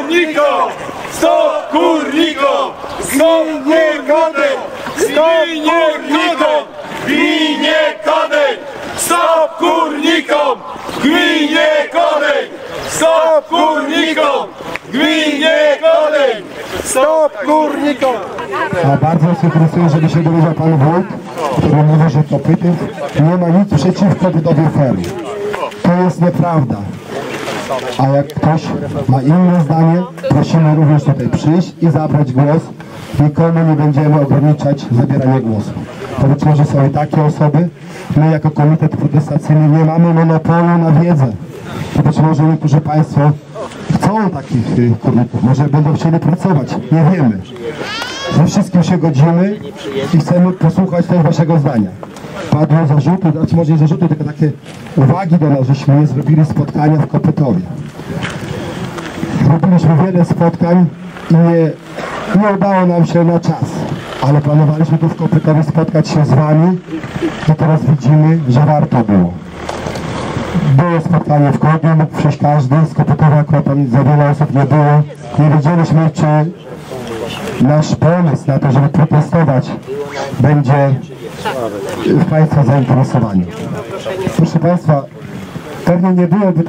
kurnikom! Stop kurnikom! Gminie Kodyń! Gminie Kodyń! Gminie Kodyń! Stop kurnikom! Gminie Kodyń! Stop kurnikom! Gminie Kodyń! Stop kurnikom! A bardzo nas interesuje, żeby się dowiedział pan wójt, który mówi, że kopytów nie ma nic przeciwko budowie fermy. To jest nieprawda. A jak ktoś ma inne zdanie, prosimy również tutaj przyjść i zabrać głos. Nikomu nie będziemy ograniczać zabierania głosu. To być może są i takie osoby. My jako komitet protestacyjny nie mamy monopolu na wiedzę. To być może niektórzy państwo chcą takich kurników, może będą chcieli pracować, nie wiemy. Ze wszystkim się godzimy i chcemy posłuchać też waszego zdania. Padły zarzuty, znaczy może nie zarzuty, tylko takie uwagi do nas, żeśmy nie zrobili spotkania w Kopytowie. Robiliśmy wiele spotkań i nie udało nam się na czas, ale planowaliśmy tu w Kopytowie spotkać się z wami i teraz widzimy, że warto było. Było spotkanie w Kodyniu, mógł przyjść każdy, z Kopytowa akurat tam za wiele osób nie było. Nie wiedzieliśmy, czy nasz pomysł na to, żeby protestować, będzie w państwa zainteresowaniu. Proszę państwa, pewnie nie byłoby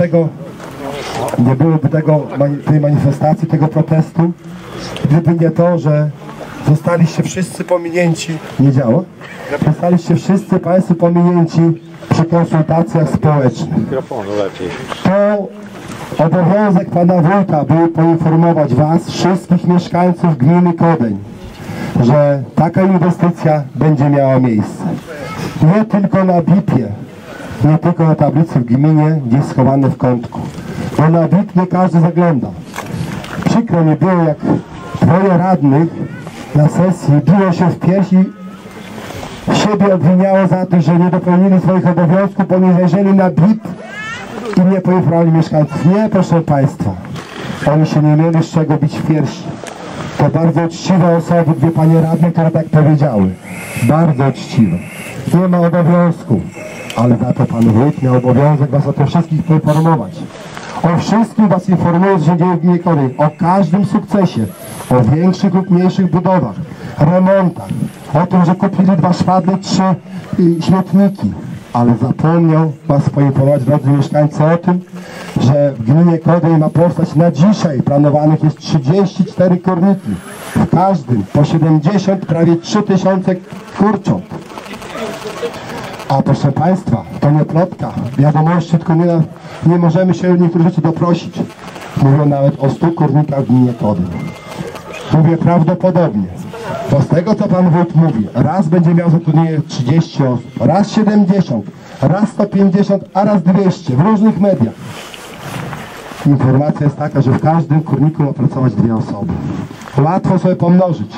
tej manifestacji, tego protestu, gdyby nie to, że zostaliście wszyscy pominięci, nie działa? Zostaliście wszyscy państwo pominięci przy konsultacjach społecznych. To obowiązek pana wójta był poinformować was, wszystkich mieszkańców gminy Kodyń, że taka inwestycja będzie miała miejsce. Nie tylko na BIP-ie, nie tylko na tablicy w gminie, gdzieś schowane w kątku. Bo na BIP nie każdy zagląda. Przykro mi było, jak dwoje radnych na sesji biło się w piersi, siebie obwiniało za to, że nie dopełnili swoich obowiązków, bo nie zajrzeli na BIP i nie poinformowali mieszkańców. Nie, proszę państwa, oni się nie mieli z czego bić w piersi. To bardzo uczciwe osoby, dwie panie radne, które tak powiedziały. Bardzo uczciwe. Nie ma obowiązku, ale za to pan wójt miał obowiązek was o tym wszystkich poinformować. O wszystkim was informuje, że się dzieje w gminie Kodyń. O każdym sukcesie. O większych lub mniejszych budowach, remontach. O tym, że kupili 2 szwadle, 3 śmietniki. Ale zapomniał was poinformować, drodzy mieszkańcy, o tym, że w gminie Kodyń ma powstać na dzisiaj planowanych jest 34 korniki. W każdym po 70, prawie 3000 kurcząt. A proszę państwa, to nie plotka, wiadomości, tylko nie możemy się niektórych rzeczy doprosić. Mówią nawet o 100 kornikach w gminie Kodyń. Mówię prawdopodobnie. Bo z tego, co pan wójt mówi, raz będzie miał zatrudnienie 30 osób, raz 70, raz 150, a raz 200 w różnych mediach. Informacja jest taka, że w każdym kurniku ma pracować 2 osoby. Łatwo sobie pomnożyć.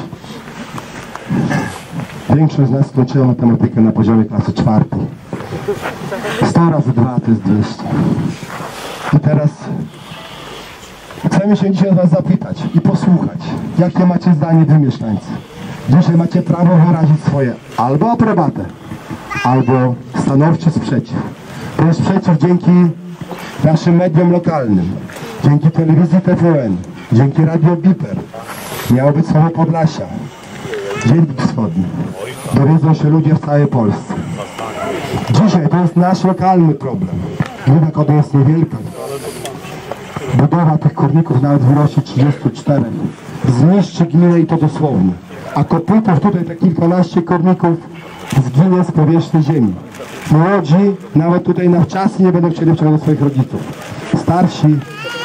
Większość z nas skończyła matematykę na poziomie klasy 4. 100 razy 2 to jest 200. I teraz chcemy się dzisiaj was zapytać i posłuchać, jakie macie zdanie wy, mieszkańcy. Dzisiaj macie prawo wyrazić swoje albo aprobatę, albo stanowczy sprzeciw. To jest sprzeciw dzięki naszym mediom lokalnym, dzięki telewizji TVN, dzięki Radio Biper. Miało być słowo Podlasia, Dziennik Wschodni. Dowiedzą się ludzie w całej Polsce. Dzisiaj to jest nasz lokalny problem. Gmina Kodyń jest niewielka. Budowa tych kurników nawet w ilości 34 zniszczy gminę i to dosłownie. A Kopytów tutaj te kilkanaście kurników zginie z powierzchni ziemi. Młodzi nawet tutaj na wczasy nie będą chcieli wciągnąć swoich rodziców. Starsi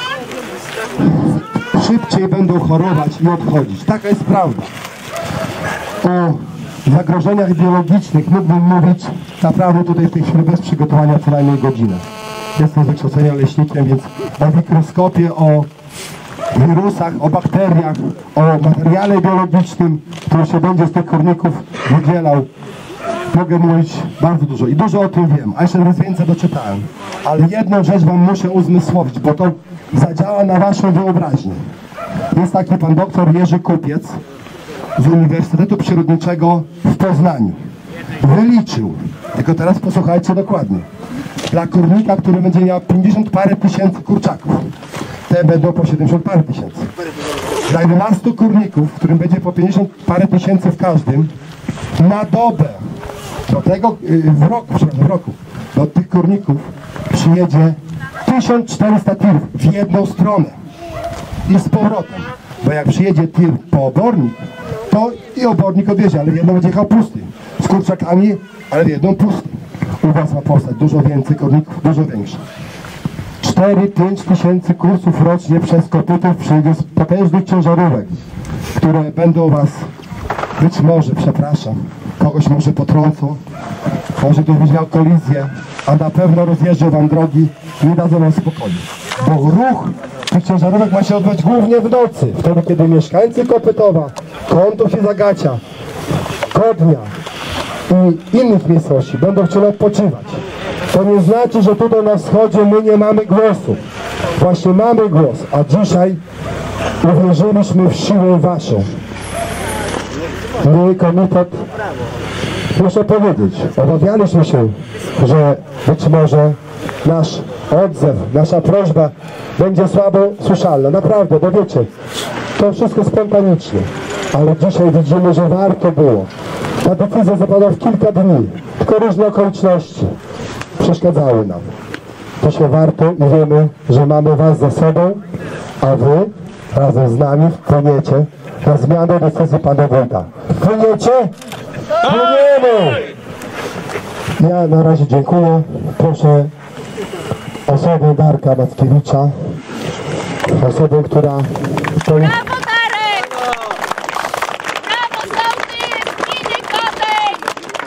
szybciej będą chorować i odchodzić. Taka jest prawda. O zagrożeniach biologicznych mógłbym mówić naprawdę tutaj w tej chwili bez przygotowania co najmniej godzinę. Jestem z wykształcenia leśnikiem, więc o mikroskopie, o wirusach, o bakteriach, o materiale biologicznym, który się będzie z tych kurników wydzielał, mogę mówić bardzo dużo i dużo o tym wiem, a jeszcze raz więcej doczytałem. Ale jedną rzecz wam muszę uzmysłowić, bo to zadziała na waszą wyobraźnię. Jest taki pan doktor Jerzy Kupiec z Uniwersytetu Przyrodniczego w Poznaniu. Wyliczył, tylko teraz posłuchajcie dokładnie, dla kurnika, który będzie miał 50 parę tysięcy kurczaków, te będą po 70 parę tysięcy. Dla 11 kurników, w którym będzie po 50 parę tysięcy w każdym, na dobę, do tego w roku, do tych kurników przyjedzie 1400 tirów w jedną stronę i z powrotem. Bo jak przyjedzie tir po obornik, to i obornik odjedzie, ale jedno będzie jechał pusty. Z kurczakami, ale jedną pusty. U was ma powstać dużo więcej kurników, dużo większe. 4-5 tysięcy kursów rocznie przez kopytów przyjdzie z potężnych ciężarówek, które będą was, być może, przepraszam, kogoś może potrącą, może ktoś będzie miał kolizję, a na pewno rozjeżdżą wam drogi i nie dadzą wam spokoju. Bo ruch tych ciężarówek ma się odbywać głównie w nocy, wtedy kiedy mieszkańcy Kopytowa, Kątów i Zagacia, Kodnia i innych miejscowości będą chcieli odpoczywać. To nie znaczy, że tutaj na wschodzie my nie mamy głosu. Właśnie mamy głos, a dzisiaj uwierzyliśmy w siłę waszą. My, komitet, muszę powiedzieć, obawialiśmy się, że być może nasz odzew, nasza prośba będzie słabo słyszalna. Naprawdę, bo wiecie, to wszystko spontanicznie. Ale dzisiaj widzimy, że warto było. Ta decyzja zapadła w kilka dni, tylko różne okoliczności przeszkadzały nam. To się warto i wiemy, że mamy was za sobą, a wy razem z nami wpłyniecie na zmianę decyzji pana wójta. Wpłyniecie? Wpłyniemy! Ja na razie dziękuję. Proszę osobę Darka Mackiewicza, osobę, która stoi... Brawo, Darek! Brawo, sołtys! Gminie Kodeń!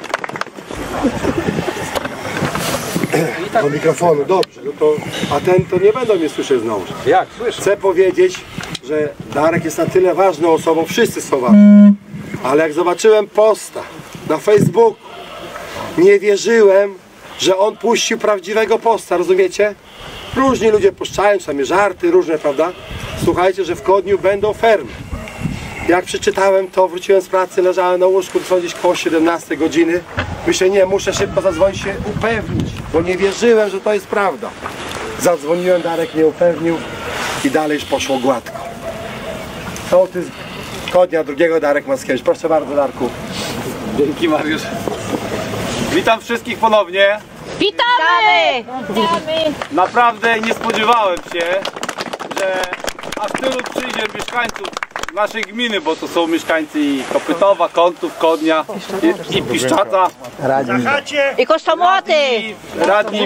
Do mikrofonu, dobrze, no to, a ten to nie będą mnie słyszeć znowu. Jak? Słyszę. Chcę powiedzieć, że Darek jest na tyle ważną osobą, wszyscy są ważni, ale jak zobaczyłem posta na Facebooku, nie wierzyłem, że on puścił prawdziwego posta, rozumiecie? Różni ludzie puszczają, czasami żarty, różne, prawda? Słuchajcie, że w Kodniu będą fermy. Jak przeczytałem to, wróciłem z pracy, leżałem na łóżku, to gdzieś koło 17 godziny. Myślę, nie, muszę szybko zadzwonić się upewnić, bo nie wierzyłem, że to jest prawda. Zadzwoniłem, Darek mnie upewnił i dalej już poszło gładko. Sołtys Kodnia drugiego, Darek Mackiewicz. Proszę bardzo, Darku. Dzięki, Mariusz. Witam wszystkich ponownie. Witamy! Witamy! Naprawdę nie spodziewałem się, że aż tylu przyjdzie mieszkańców naszej gminy, bo to są mieszkańcy i Kopytowa, Kątów, Kodnia i Piszczata. I Kostomoty! I radni.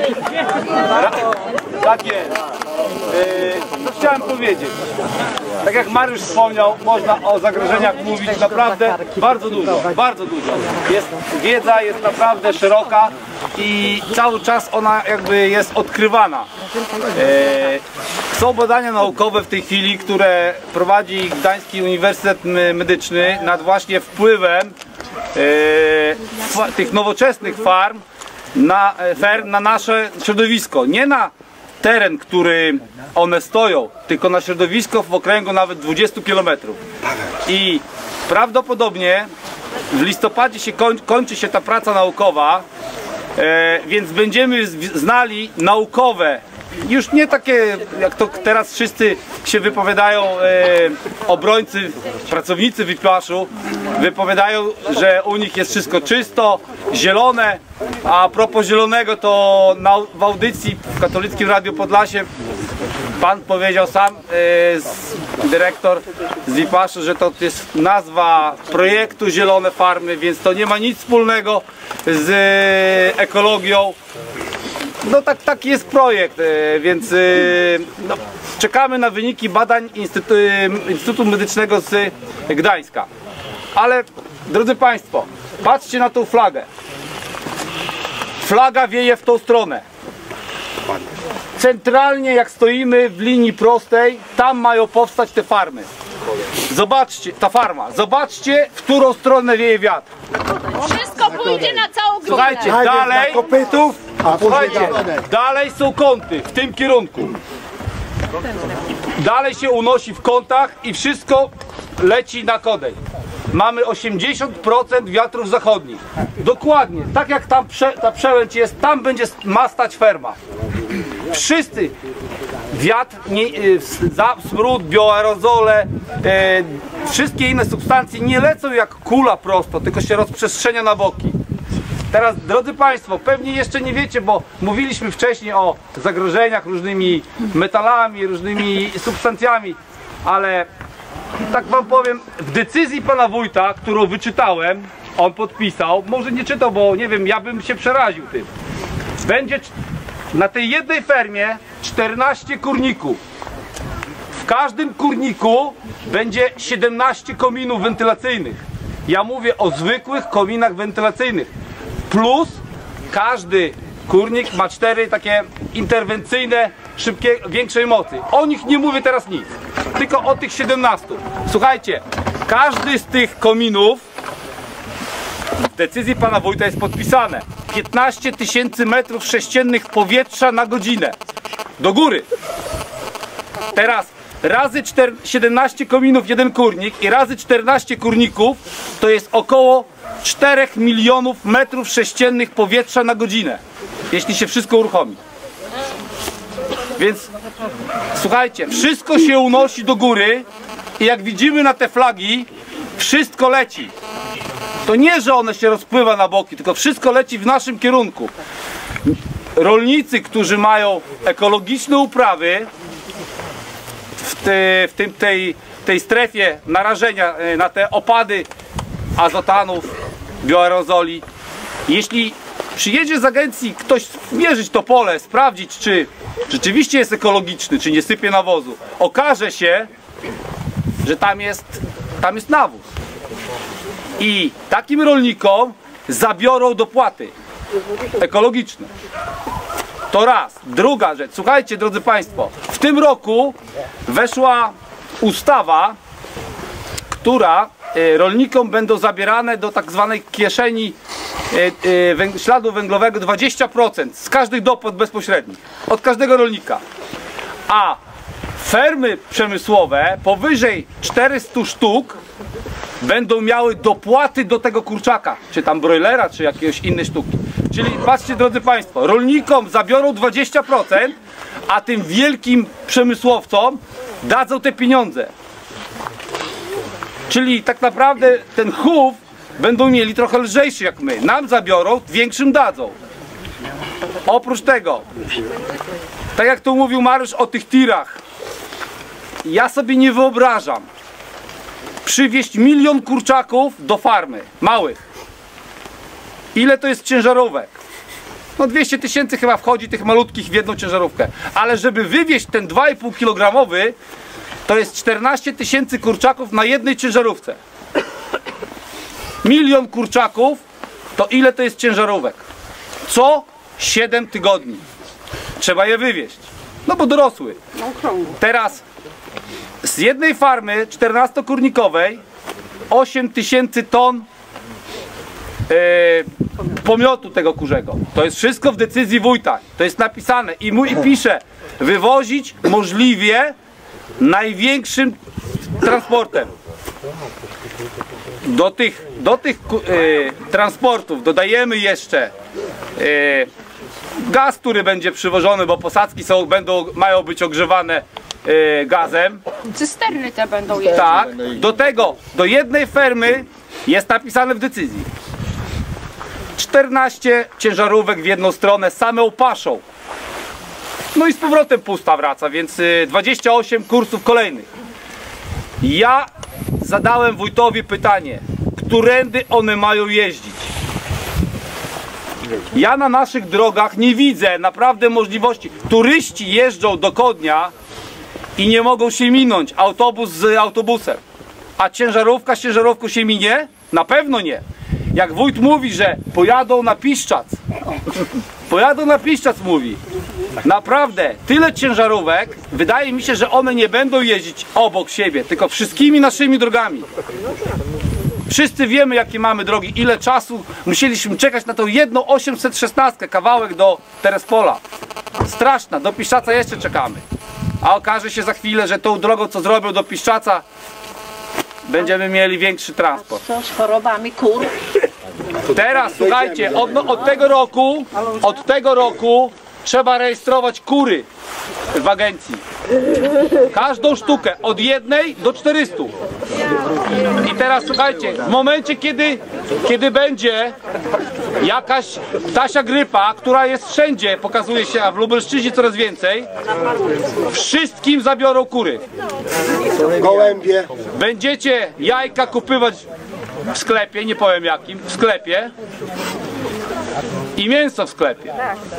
Tak jest. Co chciałem powiedzieć? Tak jak Mariusz wspomniał, można o zagrożeniach mówić naprawdę bardzo dużo, bardzo dużo. Wiedza jest naprawdę szeroka i cały czas ona jakby jest odkrywana. Są badania naukowe w tej chwili, które prowadzi Gdański Uniwersytet Medyczny nad właśnie wpływem tych nowoczesnych farm na nasze środowisko. Nie na teren, który one stoją, tylko na środowisko w okręgu nawet 20 km. I prawdopodobnie w listopadzie kończy się ta praca naukowa, więc będziemy znali naukowe, już nie takie jak to teraz wszyscy się wypowiadają, obrońcy, pracownicy WIPASZ-u wypowiadają, że u nich jest wszystko czysto, zielone. A propos zielonego, to w audycji w Katolickim Radiu Podlasie pan powiedział sam, dyrektor z WIPASZ-u, że to jest nazwa projektu Zielone Farmy, więc to nie ma nic wspólnego z ekologią. No tak jest projekt, więc no, czekamy na wyniki badań Instytutu Medycznego z Gdańska. Ale drodzy Państwo, patrzcie na tą flagę. Flaga wieje w tą stronę. Centralnie jak stoimy w linii prostej, tam mają powstać te farmy. Zobaczcie, ta farma, zobaczcie, w którą stronę wieje wiatr. Wszystko pójdzie na całą gminę. Słuchajcie, dalej, Kopytów, a słuchajcie, dalej są kąty w tym kierunku. Dalej się unosi w kątach i wszystko leci na Kodeń. Mamy 80% wiatrów zachodnich. Dokładnie, tak jak tam ta przełęcz jest, tam ma stać ferma. Wszyscy wiatr, smród, bioaerozole, wszystkie inne substancje nie lecą jak kula prosto, tylko się rozprzestrzenia na boki. Teraz, drodzy Państwo, pewnie jeszcze nie wiecie, bo mówiliśmy wcześniej o zagrożeniach różnymi metalami, różnymi substancjami, ale tak Wam powiem, w decyzji pana wójta, którą wyczytałem, on podpisał, może nie czytał, bo nie wiem, ja bym się przeraził tym. Będzie na tej jednej fermie 14 kurników. W każdym kurniku będzie 17 kominów wentylacyjnych. Ja mówię o zwykłych kominach wentylacyjnych. Plus każdy kurnik ma 4 takie interwencyjne, szybkie, większej mocy. O nich nie mówię teraz nic, tylko o tych 17. Słuchajcie, każdy z tych kominów w decyzji pana wójta jest podpisane 15 000 metrów sześciennych powietrza na godzinę do góry. Teraz razy 17 kominów jeden kurnik i razy 14 kurników to jest około 4 milionów metrów sześciennych powietrza na godzinę, jeśli się wszystko uruchomi. Więc słuchajcie, wszystko się unosi do góry i jak widzimy na te flagi, wszystko leci. To nie, że one się rozpływa na boki, tylko wszystko leci w naszym kierunku. Rolnicy, którzy mają ekologiczne uprawy w tej strefie narażenia na te opady azotanów, bioaerozoli, jeśli przyjedzie z agencji ktoś mierzyć to pole, sprawdzić, czy rzeczywiście jest ekologiczny, czy nie sypie nawozu, okaże się, że tam jest nawóz. I takim rolnikom zabiorą dopłaty ekologiczne. To raz. Druga rzecz. Słuchajcie, drodzy Państwo, w tym roku weszła ustawa, która rolnikom będą zabierane do tak zwanej kieszeni śladu węglowego 20% z każdych dopłat bezpośrednich. Od każdego rolnika. A fermy przemysłowe powyżej 400 sztuk będą miały dopłaty do tego kurczaka, czy tam broilera, czy jakiegoś innej sztuki. Czyli patrzcie, drodzy Państwo, rolnikom zabiorą 20%, a tym wielkim przemysłowcom dadzą te pieniądze. Czyli tak naprawdę ten chów będą mieli trochę lżejszy jak my. Nam zabiorą, większym dadzą. Oprócz tego, tak jak tu mówił Mariusz o tych tirach, ja sobie nie wyobrażam przywieźć 1 000 000 kurczaków do farmy, małych. Ile to jest ciężarówek? No 200 000 chyba wchodzi tych malutkich w jedną ciężarówkę. Ale żeby wywieźć ten 2,5 kg, to jest 14 000 kurczaków na jednej ciężarówce. 1 000 000 kurczaków, to ile to jest ciężarówek? Co 7 tygodni trzeba je wywieźć. No bo dorosły. Teraz z jednej farmy 14-kurnikowej 8 000 ton pomiotu tego kurzego. To jest wszystko w decyzji wójta. To jest napisane i pisze wywozić możliwie największym transportem. Do tych transportów dodajemy jeszcze gaz, który będzie przywożony, bo posadzki mają być ogrzewane gazem. Cysterny te będą jeździć. Tak, do tego, do jednej fermy jest napisane w decyzji 14 ciężarówek w jedną stronę samą paszą. No i z powrotem pusta wraca, więc 28 kursów kolejnych. Ja zadałem wójtowi pytanie, którędy one mają jeździć. Ja na naszych drogach nie widzę naprawdę możliwości. Turyści jeżdżą do Kodnia i nie mogą się minąć autobus z autobusem. A ciężarówka z ciężarówką się minie? Na pewno nie. Jak wójt mówi, że pojadą na Piszczac. Pojadą na Piszczac, mówi. Naprawdę, tyle ciężarówek, wydaje mi się, że one nie będą jeździć obok siebie, tylko wszystkimi naszymi drogami. Wszyscy wiemy, jakie mamy drogi, ile czasu musieliśmy czekać na tą jedną 816, kawałek do Terespola. Straszna, do Piszczaca jeszcze czekamy. A okaże się za chwilę, że tą drogą, co zrobią do Piszczaca, będziemy mieli większy transport. Co z chorobami kur? Teraz, słuchajcie, od tego roku trzeba rejestrować kury. w agencji. Każdą sztukę od 1 do 400. I teraz słuchajcie, w momencie kiedy będzie jakaś ptasia grypa, która jest wszędzie, pokazuje się, a w Lubelszczyźnie coraz więcej, wszystkim zabiorą kury. Gołębie. Będziecie jajka kupywać w sklepie, nie powiem jakim, w sklepie i mięso w sklepie.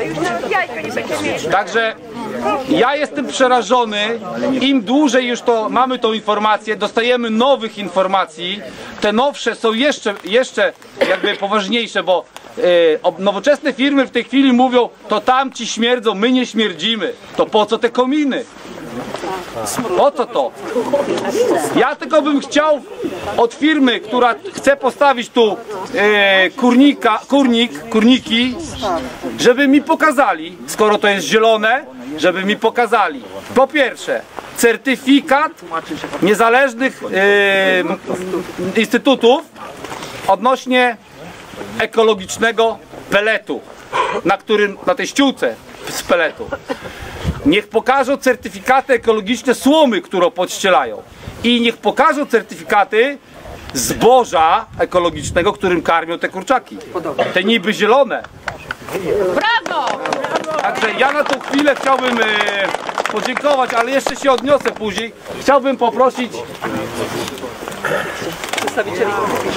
Także ja jestem przerażony, im dłużej już to mamy tą informację, dostajemy nowych informacji, te nowsze są jeszcze jakby poważniejsze, bo nowoczesne firmy w tej chwili mówią, to tamci śmierdzą, my nie śmierdzimy, to po co te kominy? Po co to? Ja tylko bym chciał od firmy, która chce postawić tu kurniki, żeby mi pokazali, skoro to jest zielone, żeby mi pokazali, po pierwsze, certyfikat niezależnych instytutów odnośnie ekologicznego peletu, na tej ściółce z peletu. Niech pokażą certyfikaty ekologiczne słomy, którą podścielają. I niech pokażą certyfikaty zboża ekologicznego, którym karmią te kurczaki. Te niby zielone. Brawo! Także ja na tą chwilę chciałbym podziękować, ale jeszcze się odniosę później. Chciałbym poprosić przedstawicieli.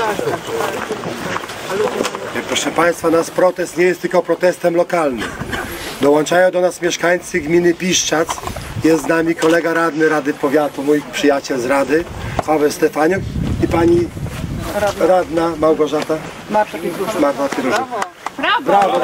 Proszę Państwa, nasz protest nie jest tylko protestem lokalnym. Dołączają do nas mieszkańcy gminy Piszczac. Jest z nami kolega radny Rady Powiatu, mój przyjaciel z Rady, Paweł Stefaniuk i pani radna Małgorzata Marta Tyrużyk. Brawo! Brawo!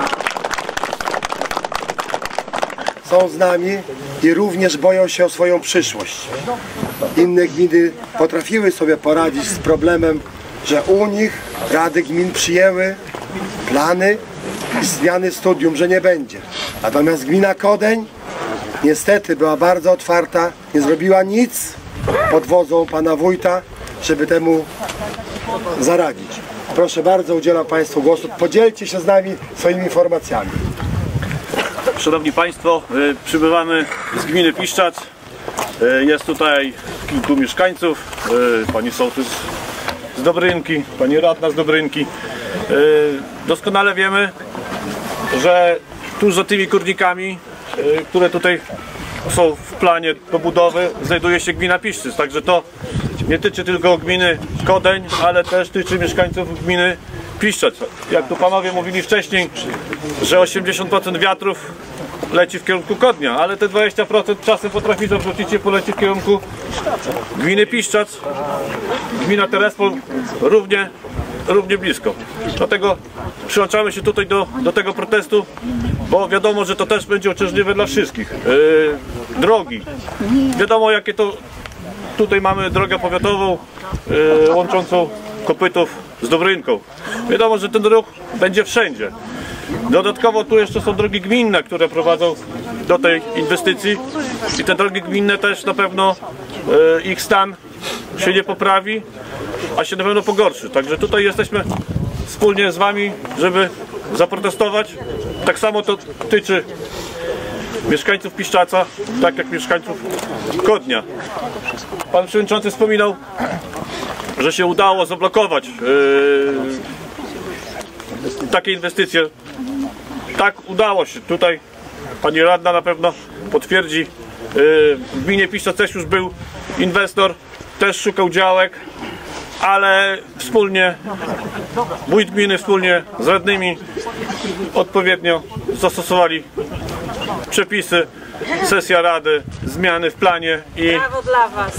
Są z nami i również boją się o swoją przyszłość. Inne gminy potrafiły sobie poradzić z problemem, że u nich rady gmin przyjęły plany i zmiany studium, że nie będzie. Natomiast gmina Kodeń niestety była bardzo otwarta, nie zrobiła nic pod wodzą pana wójta, żeby temu zaradzić. Proszę bardzo, udzielam Państwu głosu. Podzielcie się z nami swoimi informacjami. Szanowni Państwo, przybywamy z gminy Piszczac. Jest tutaj kilku mieszkańców, pani sołtys z Dobrynki, pani radna z Dobrynki. Doskonale wiemy, że tuż za tymi kurnikami, które tutaj są w planie do budowy, znajduje się gmina Piszczyc. Także to nie tyczy tylko gminy Kodeń, ale też tyczy mieszkańców gminy Piszczac. Jak tu panowie mówili wcześniej, że 80% wiatrów leci w kierunku Kodnia, ale te 20% czasem potrafi zawrócić i polecieć w kierunku gminy Piszczac. Gmina Terespol równie blisko. Dlatego przyłączamy się tutaj do tego protestu, bo wiadomo, że to też będzie uciążliwe dla wszystkich. Drogi. Wiadomo, jakie to tutaj mamy drogę powiatową łączącą Kopytów z Dobrynką. Wiadomo, że ten ruch będzie wszędzie. Dodatkowo tu jeszcze są drogi gminne, które prowadzą do tej inwestycji i te drogi gminne też na pewno ich stan się nie poprawi, a się na pewno pogorszy. Także tutaj jesteśmy wspólnie z Wami, żeby zaprotestować. Tak samo to tyczy mieszkańców Piszczaca, tak jak mieszkańców Kodnia. Pan przewodniczący wspominał, że się udało zablokować takie inwestycje. Tak, udało się. Tutaj pani radna na pewno potwierdzi. W gminie Piszczac też już był inwestor, też szukał działek, ale wspólnie, wójt gminy wspólnie z radnymi odpowiednio zastosowali przepisy, sesja rady, zmiany w planie i brawo dla was.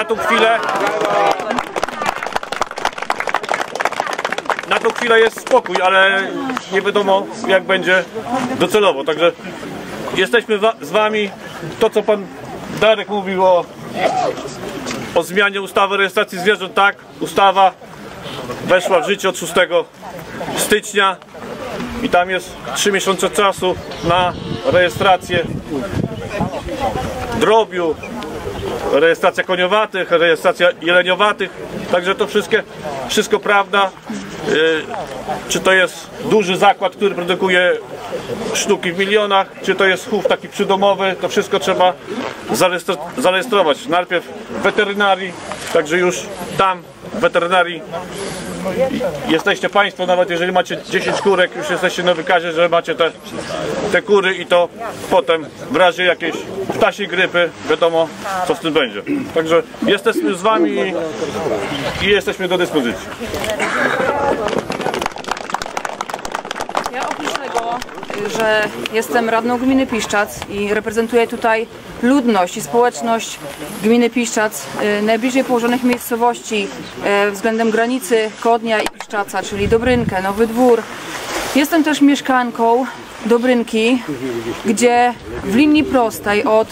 Na tą chwilę jest spokój, ale nie wiadomo, jak będzie docelowo. Także jesteśmy z Wami. To, co pan Darek mówił o zmianie ustawy o rejestracji zwierząt, tak, ustawa weszła w życie od 6 stycznia i tam jest 3 miesiące czasu na rejestrację drobiu, rejestracja koniowatych, rejestracja jeleniowatych, także to wszystko prawda. Czy to jest duży zakład, który produkuje sztuki w milionach, czy to jest chów taki przydomowy, to wszystko trzeba zarejestrować. Najpierw w weterynarii, także już tam w weterynarii jesteście Państwo, nawet jeżeli macie 10 kurek, już jesteście na wykazie, że macie te kury i to potem w razie jakiejś ptasiej grypy wiadomo, co z tym będzie. Także jesteśmy z Wami i jesteśmy do dyspozycji. Ja oprócz tego, że jestem radną gminy Piszczac i reprezentuję tutaj ludność i społeczność gminy Piszczac, najbliżej położonych miejscowości względem granicy Kodnia i Piszczaca, czyli Dobrynkę, Nowy Dwór. Jestem też mieszkanką Dobrynki, gdzie w linii prostej od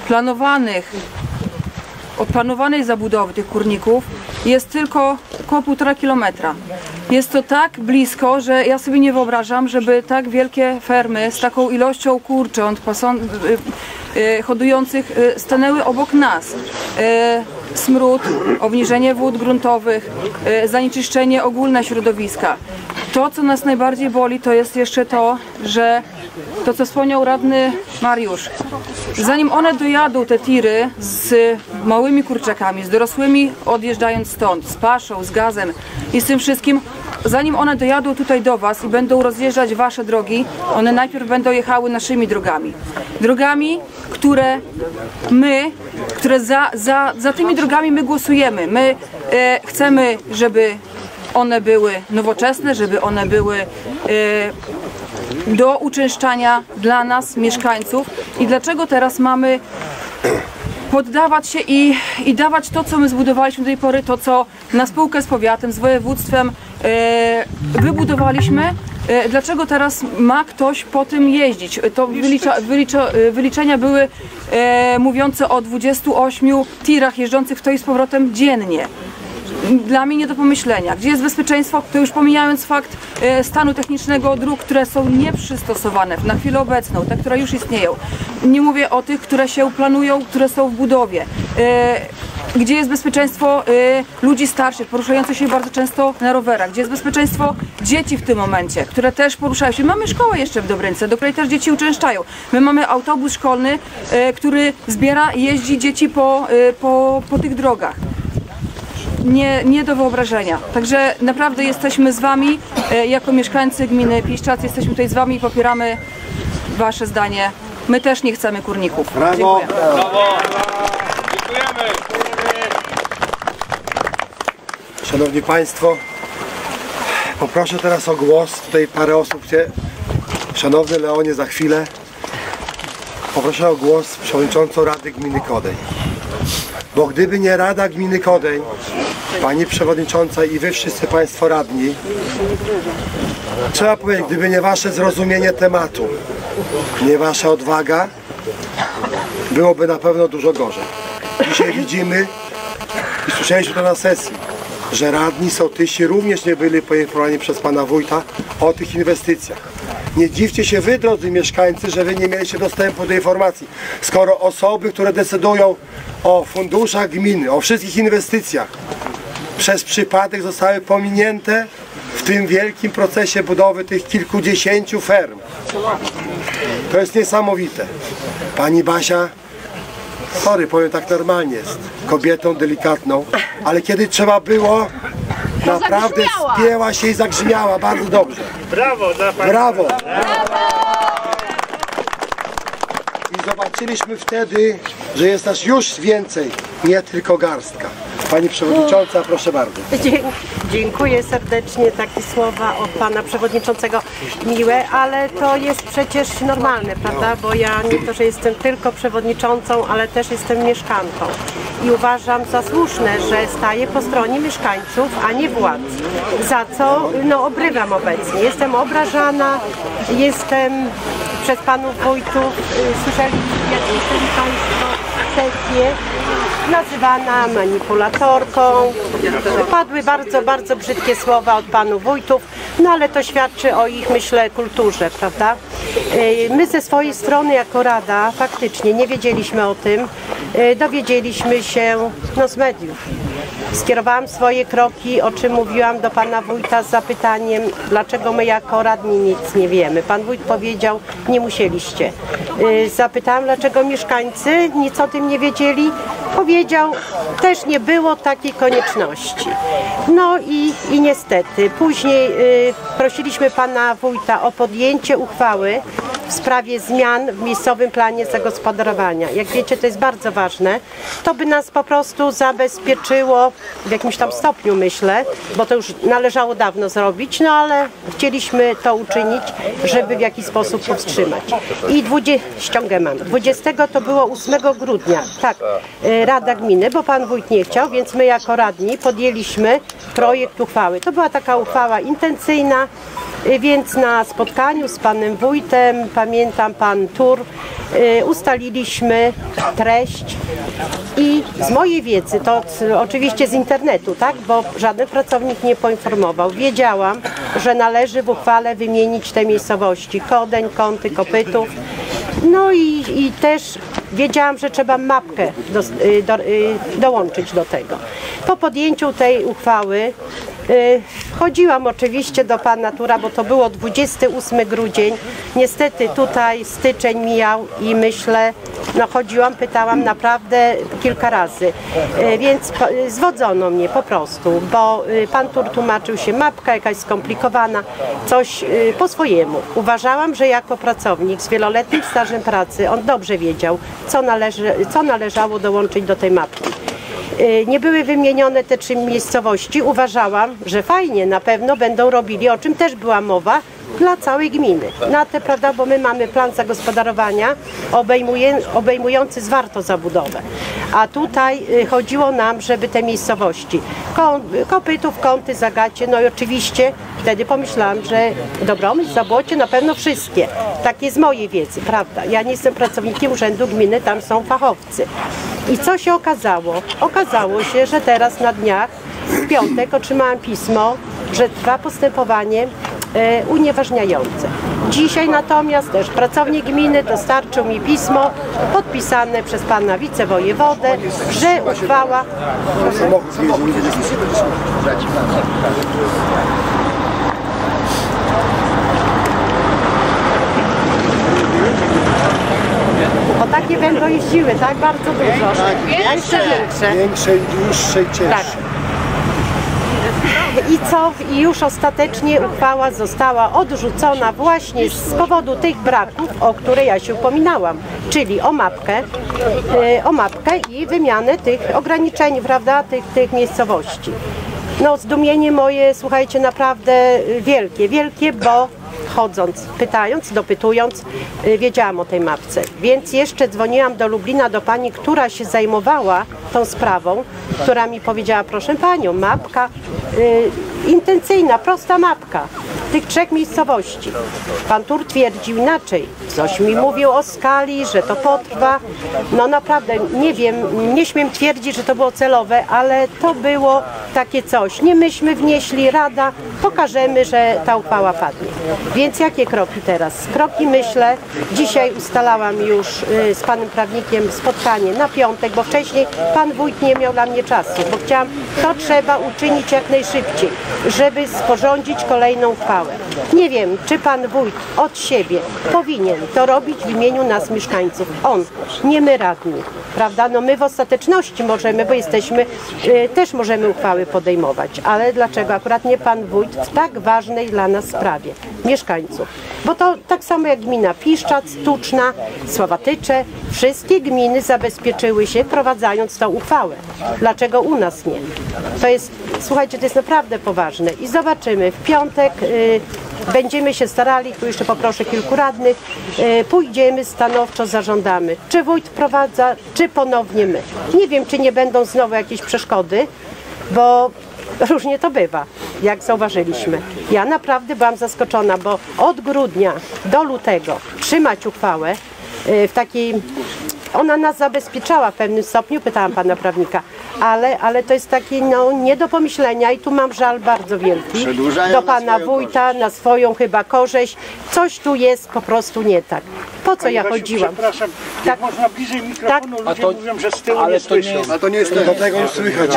planowanej zabudowy tych kurników jest tylko około 1,5 kilometra. Jest to tak blisko, że ja sobie nie wyobrażam, żeby tak wielkie fermy z taką ilością kurcząt hodujących stanęły obok nas. Smród, obniżenie wód gruntowych, zanieczyszczenie ogólne środowiska. To, co nas najbardziej boli, to jest jeszcze to, że to, co wspomniał radny Mariusz, zanim one dojadą, te tiry z małymi kurczakami, z dorosłymi odjeżdżając stąd, z paszą, z gazem i z tym wszystkim, zanim one dojadą tutaj do Was i będą rozjeżdżać Wasze drogi, one najpierw będą jechały naszymi drogami. Drogami, które za tymi drogami my głosujemy. My chcemy, żeby one były nowoczesne, żeby one były do uczęszczania dla nas, mieszkańców. I dlaczego teraz mamy poddawać się i dawać to, co my zbudowaliśmy do tej pory, to, co na spółkę z powiatem, z województwem wybudowaliśmy. Dlaczego teraz ma ktoś po tym jeździć? To wyliczenia były mówiące o 28 tirach jeżdżących w to i z powrotem dziennie. Dla mnie nie do pomyślenia. Gdzie jest bezpieczeństwo? To już pomijając fakt stanu technicznego dróg, które są nieprzystosowane na chwilę obecną, te, które już istnieją. Nie mówię o tych, które się planują, które są w budowie. Gdzie jest bezpieczeństwo ludzi starszych, poruszających się bardzo często na rowerach? Gdzie jest bezpieczeństwo dzieci w tym momencie, które też poruszają się? Mamy szkołę jeszcze w Dobrynce, do której też dzieci uczęszczają. My mamy autobus szkolny, który zbiera i jeździ dzieci po tych drogach. Nie do wyobrażenia. Także naprawdę jesteśmy z Wami, jako mieszkańcy gminy Piszczac, jesteśmy tutaj z Wami i popieramy Wasze zdanie. My też nie chcemy kurników. Brawo! Dziękuję. Brawo! Dziękujemy! Szanowni Państwo, poproszę teraz o głos. Tutaj parę osób się... Szanowny Leonie, za chwilę poproszę o głos przewodniczącą Rady Gminy Kodeń. Bo gdyby nie Rada Gminy Kodeń, Pani Przewodnicząca i Wy wszyscy Państwo radni, trzeba powiedzieć, gdyby nie Wasze zrozumienie tematu, nie Wasza odwaga, byłoby na pewno dużo gorzej. Dzisiaj widzimy i słyszeliśmy to na sesji, że radni, sołtysi również nie byli poinformowani przez Pana Wójta o tych inwestycjach. Nie dziwcie się Wy, drodzy mieszkańcy, że Wy nie mieliście dostępu do informacji, skoro osoby, które decydują o funduszach gminy, o wszystkich inwestycjach, przez przypadek zostały pominięte w tym wielkim procesie budowy tych kilkudziesięciu ferm. To jest niesamowite. Pani Basia, sorry, powiem tak normalnie, jest kobietą delikatną, ale kiedy trzeba było, naprawdę spięła się i zagrzmiała bardzo dobrze. Brawo dla Państwa! Brawo! I zobaczyliśmy wtedy, że jest nas już więcej, nie tylko garstka. Pani Przewodnicząca, proszę bardzo. Dziękuję serdecznie, takie słowa od Pana Przewodniczącego miłe, ale to jest przecież normalne, prawda? Bo ja nie to, że jestem tylko przewodniczącą, ale też jestem mieszkanką. I uważam za słuszne, że staję po stronie mieszkańców, a nie władz. Za co obrywam obecnie. Jestem obrażana, jestem przez Panów Wójtów, słyszeli Państwo pewnie, nazywana manipulatorką. Padły bardzo, bardzo brzydkie słowa od Panów Wójtów, no ale to świadczy o ich, myślę, kulturze, prawda? My ze swojej strony jako Rada faktycznie nie wiedzieliśmy o tym, dowiedzieliśmy się z mediów. Skierowałam swoje kroki, o czym mówiłam do pana wójta z zapytaniem, dlaczego my jako radni nic nie wiemy. Pan wójt powiedział, nie musieliście. Zapytałam, dlaczego mieszkańcy nic o tym nie wiedzieli. Powiedział, też nie było takiej konieczności. No i niestety, później prosiliśmy pana wójta o podjęcie uchwały w sprawie zmian w miejscowym planie zagospodarowania. Jak wiecie, to jest bardzo ważne. To by nas po prostu zabezpieczyło w jakimś tam stopniu, myślę, bo to już należało dawno zrobić, no ale chcieliśmy to uczynić, żeby w jakiś sposób powstrzymać. I 20 to było 8 grudnia, tak, Rada Gminy, bo pan wójt nie chciał, więc my jako radni podjęliśmy projekt uchwały. To była taka uchwała intencyjna, więc na spotkaniu z panem wójtem, pamiętam pan Tur, ustaliliśmy treść i z mojej wiedzy, to oczywiście z internetu, tak, bo żaden pracownik nie poinformował, wiedziałam, że należy w uchwale wymienić te miejscowości, Kodeń, Kąty, Kopytów, no i też wiedziałam, że trzeba mapkę dołączyć do tego. Po podjęciu tej uchwały chodziłam oczywiście do pana Tura, bo to było 28 grudzień. Niestety tutaj styczeń mijał i myślę, no chodziłam, pytałam naprawdę kilka razy, więc zwodzono mnie po prostu, bo pan Tur tłumaczył się, mapka jakaś skomplikowana, coś po swojemu. Uważałam, że jako pracownik z wieloletnim stażem pracy, on dobrze wiedział, co należało dołączyć do tej mapki. Nie były wymienione te 3 miejscowości. Uważałam, że fajnie, na pewno będą robili, o czym też była mowa, dla całej gminy. Na te, prawda, bo my mamy plan zagospodarowania obejmujący zwartą zabudowę. A tutaj chodziło nam, żeby te miejscowości Kopytów, Kąty, Zagacie, no i oczywiście wtedy pomyślałam, że Dobromyśl, Zabłocie, na pewno wszystkie. Tak jest z mojej wiedzy, prawda. Ja nie jestem pracownikiem Urzędu Gminy, tam są fachowcy. I co się okazało? Okazało się, że teraz na dniach, w piątek otrzymałam pismo, że trwa postępowanie unieważniające. Dzisiaj natomiast też pracownik gminy dostarczył mi pismo podpisane przez pana wicewojewodę, że uchwała... O takie będą jeździły, tak? Bardzo dużo. A jeszcze większe. Większej, dłuższej, cięższej. Tak. I co? I już ostatecznie uchwała została odrzucona właśnie z powodu tych braków, o które ja się upominałam, czyli o mapkę i wymianę tych ograniczeń, prawda, tych miejscowości. No zdumienie moje, słuchajcie, naprawdę wielkie, bo chodząc, pytając, dopytując, wiedziałam o tej mapce. Więc jeszcze dzwoniłam do Lublina, do pani, która się zajmowała tą sprawą, która mi powiedziała, proszę panią, mapka intencyjna, prosta mapka tych 3 miejscowości. Pan Tur twierdził inaczej. Coś mi mówił o skali, że to potrwa. No naprawdę, nie wiem, nie śmiem twierdzić, że to było celowe, ale to było takie coś. Nie myśmy wnieśli, Rada, pokażemy, że ta uchwała padnie. Więc jakie kroki teraz? Kroki myślę, dzisiaj ustalałam już z panem prawnikiem spotkanie na piątek, bo wcześniej pan wójt nie miał dla mnie czasu, bo chciałam, to trzeba uczynić jak najszybciej, żeby sporządzić kolejną uchwałę. Nie wiem, czy pan wójt od siebie powinien to robić w imieniu nas mieszkańców. On, nie my radni, prawda? No my w ostateczności możemy, bo jesteśmy, też możemy uchwały podejmować, ale dlaczego akurat nie pan wójt w tak ważnej dla nas sprawie, mieszkańców? Bo to tak samo jak gmina Piszczat, Tuczna, Sławatycze, wszystkie gminy zabezpieczyły się, wprowadzając tą uchwałę. Dlaczego u nas nie? To jest, słuchajcie, to jest naprawdę poważne i zobaczymy. W piątek będziemy się starali, tu jeszcze poproszę kilku radnych, pójdziemy stanowczo, zażądamy, czy wójt wprowadza, czy ponownie my. Nie wiem, czy nie będą znowu jakieś przeszkody, bo różnie to bywa, jak zauważyliśmy. Ja naprawdę byłam zaskoczona, bo od grudnia do lutego trzymać uchwałę w takiej... Ona nas zabezpieczała w pewnym stopniu, pytałam pana prawnika, ale to jest taki no nie do pomyślenia i tu mam żal bardzo wielki do pana wójta, na swoją chyba korzyść. Coś tu jest po prostu nie tak. Po co ja chodziłam? Przepraszam, jak można bliżej mikrofonu, ludzie mówią, że z tyłu ale nie to nie słyszą. jest- A to nie jest do tego już słychać.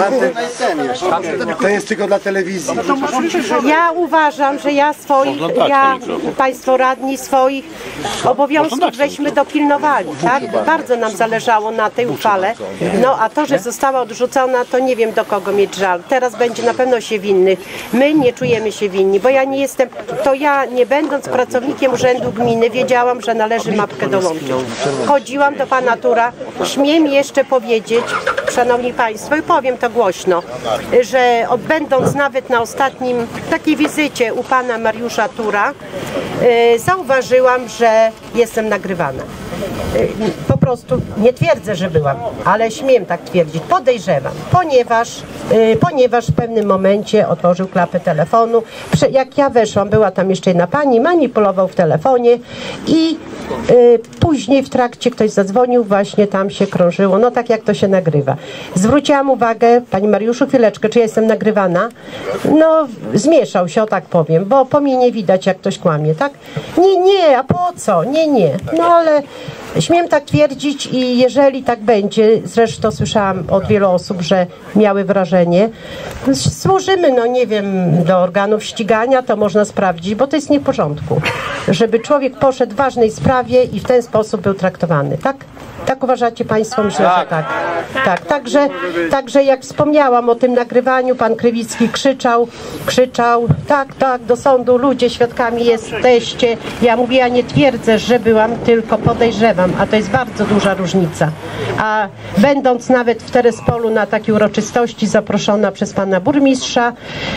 To jest tylko dla telewizji. Ja uważam, że ja państwo radni swoich obowiązków żeśmy dopilnowali, tak? Bardzo nam zależało na tej uchwale. No a to, że została odrzucona, to nie wiem do kogo mieć żal. Teraz będzie na pewno się winnych. My nie czujemy się winni, bo ja nie jestem, to ja nie będąc pracownikiem urzędu gminy wiedziałam, że należy mapkę dołączyć. Chodziłam do pana Tura, śmiem jeszcze powiedzieć, szanowni państwo, i powiem to głośno, że będąc nawet na ostatnim takiej wizycie u pana Mariusza Tura, zauważyłam, że jestem nagrywana. Po prostu nie twierdzę, że byłam, ale śmiem tak twierdzić, podejrzewam, ponieważ w pewnym momencie otworzył klapę telefonu. Jak ja weszłam, była tam jeszcze jedna pani, manipulował w telefonie i później w trakcie ktoś zadzwonił, właśnie tam się krążyło, no tak jak to się nagrywa. Zwróciłam uwagę, panie Mariuszu, chwileczkę, czy ja jestem nagrywana? No, zmieszał się, o tak powiem, bo po mnie nie widać, jak ktoś kłamie, tak? Nie, a po co? Nie. No ale śmiem tak twierdzić i jeżeli tak będzie, zresztą słyszałam od wielu osób, że miały wrażenie, złożymy, no nie wiem, do organów ścigania, to można sprawdzić, bo to jest nie w porządku, żeby człowiek poszedł w ważnej sprawie i w ten sposób był traktowany, tak? Tak uważacie państwo? Myślę, że tak. Tak, także jak wspomniałam o tym nagrywaniu, pan Krywicki krzyczał, tak, do sądu, ludzie, świadkami jesteście. Ja mówię, ja nie twierdzę, że byłam, tylko podejrzewam, a to jest bardzo duża różnica. A będąc nawet w Terespolu na takiej uroczystości zaproszona przez pana burmistrza,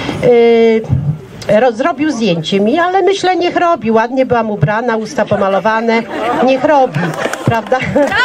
zrobił zdjęcie mi, ale myślę, niech robi. Ładnie byłam ubrana, usta pomalowane. Niech robi, prawda?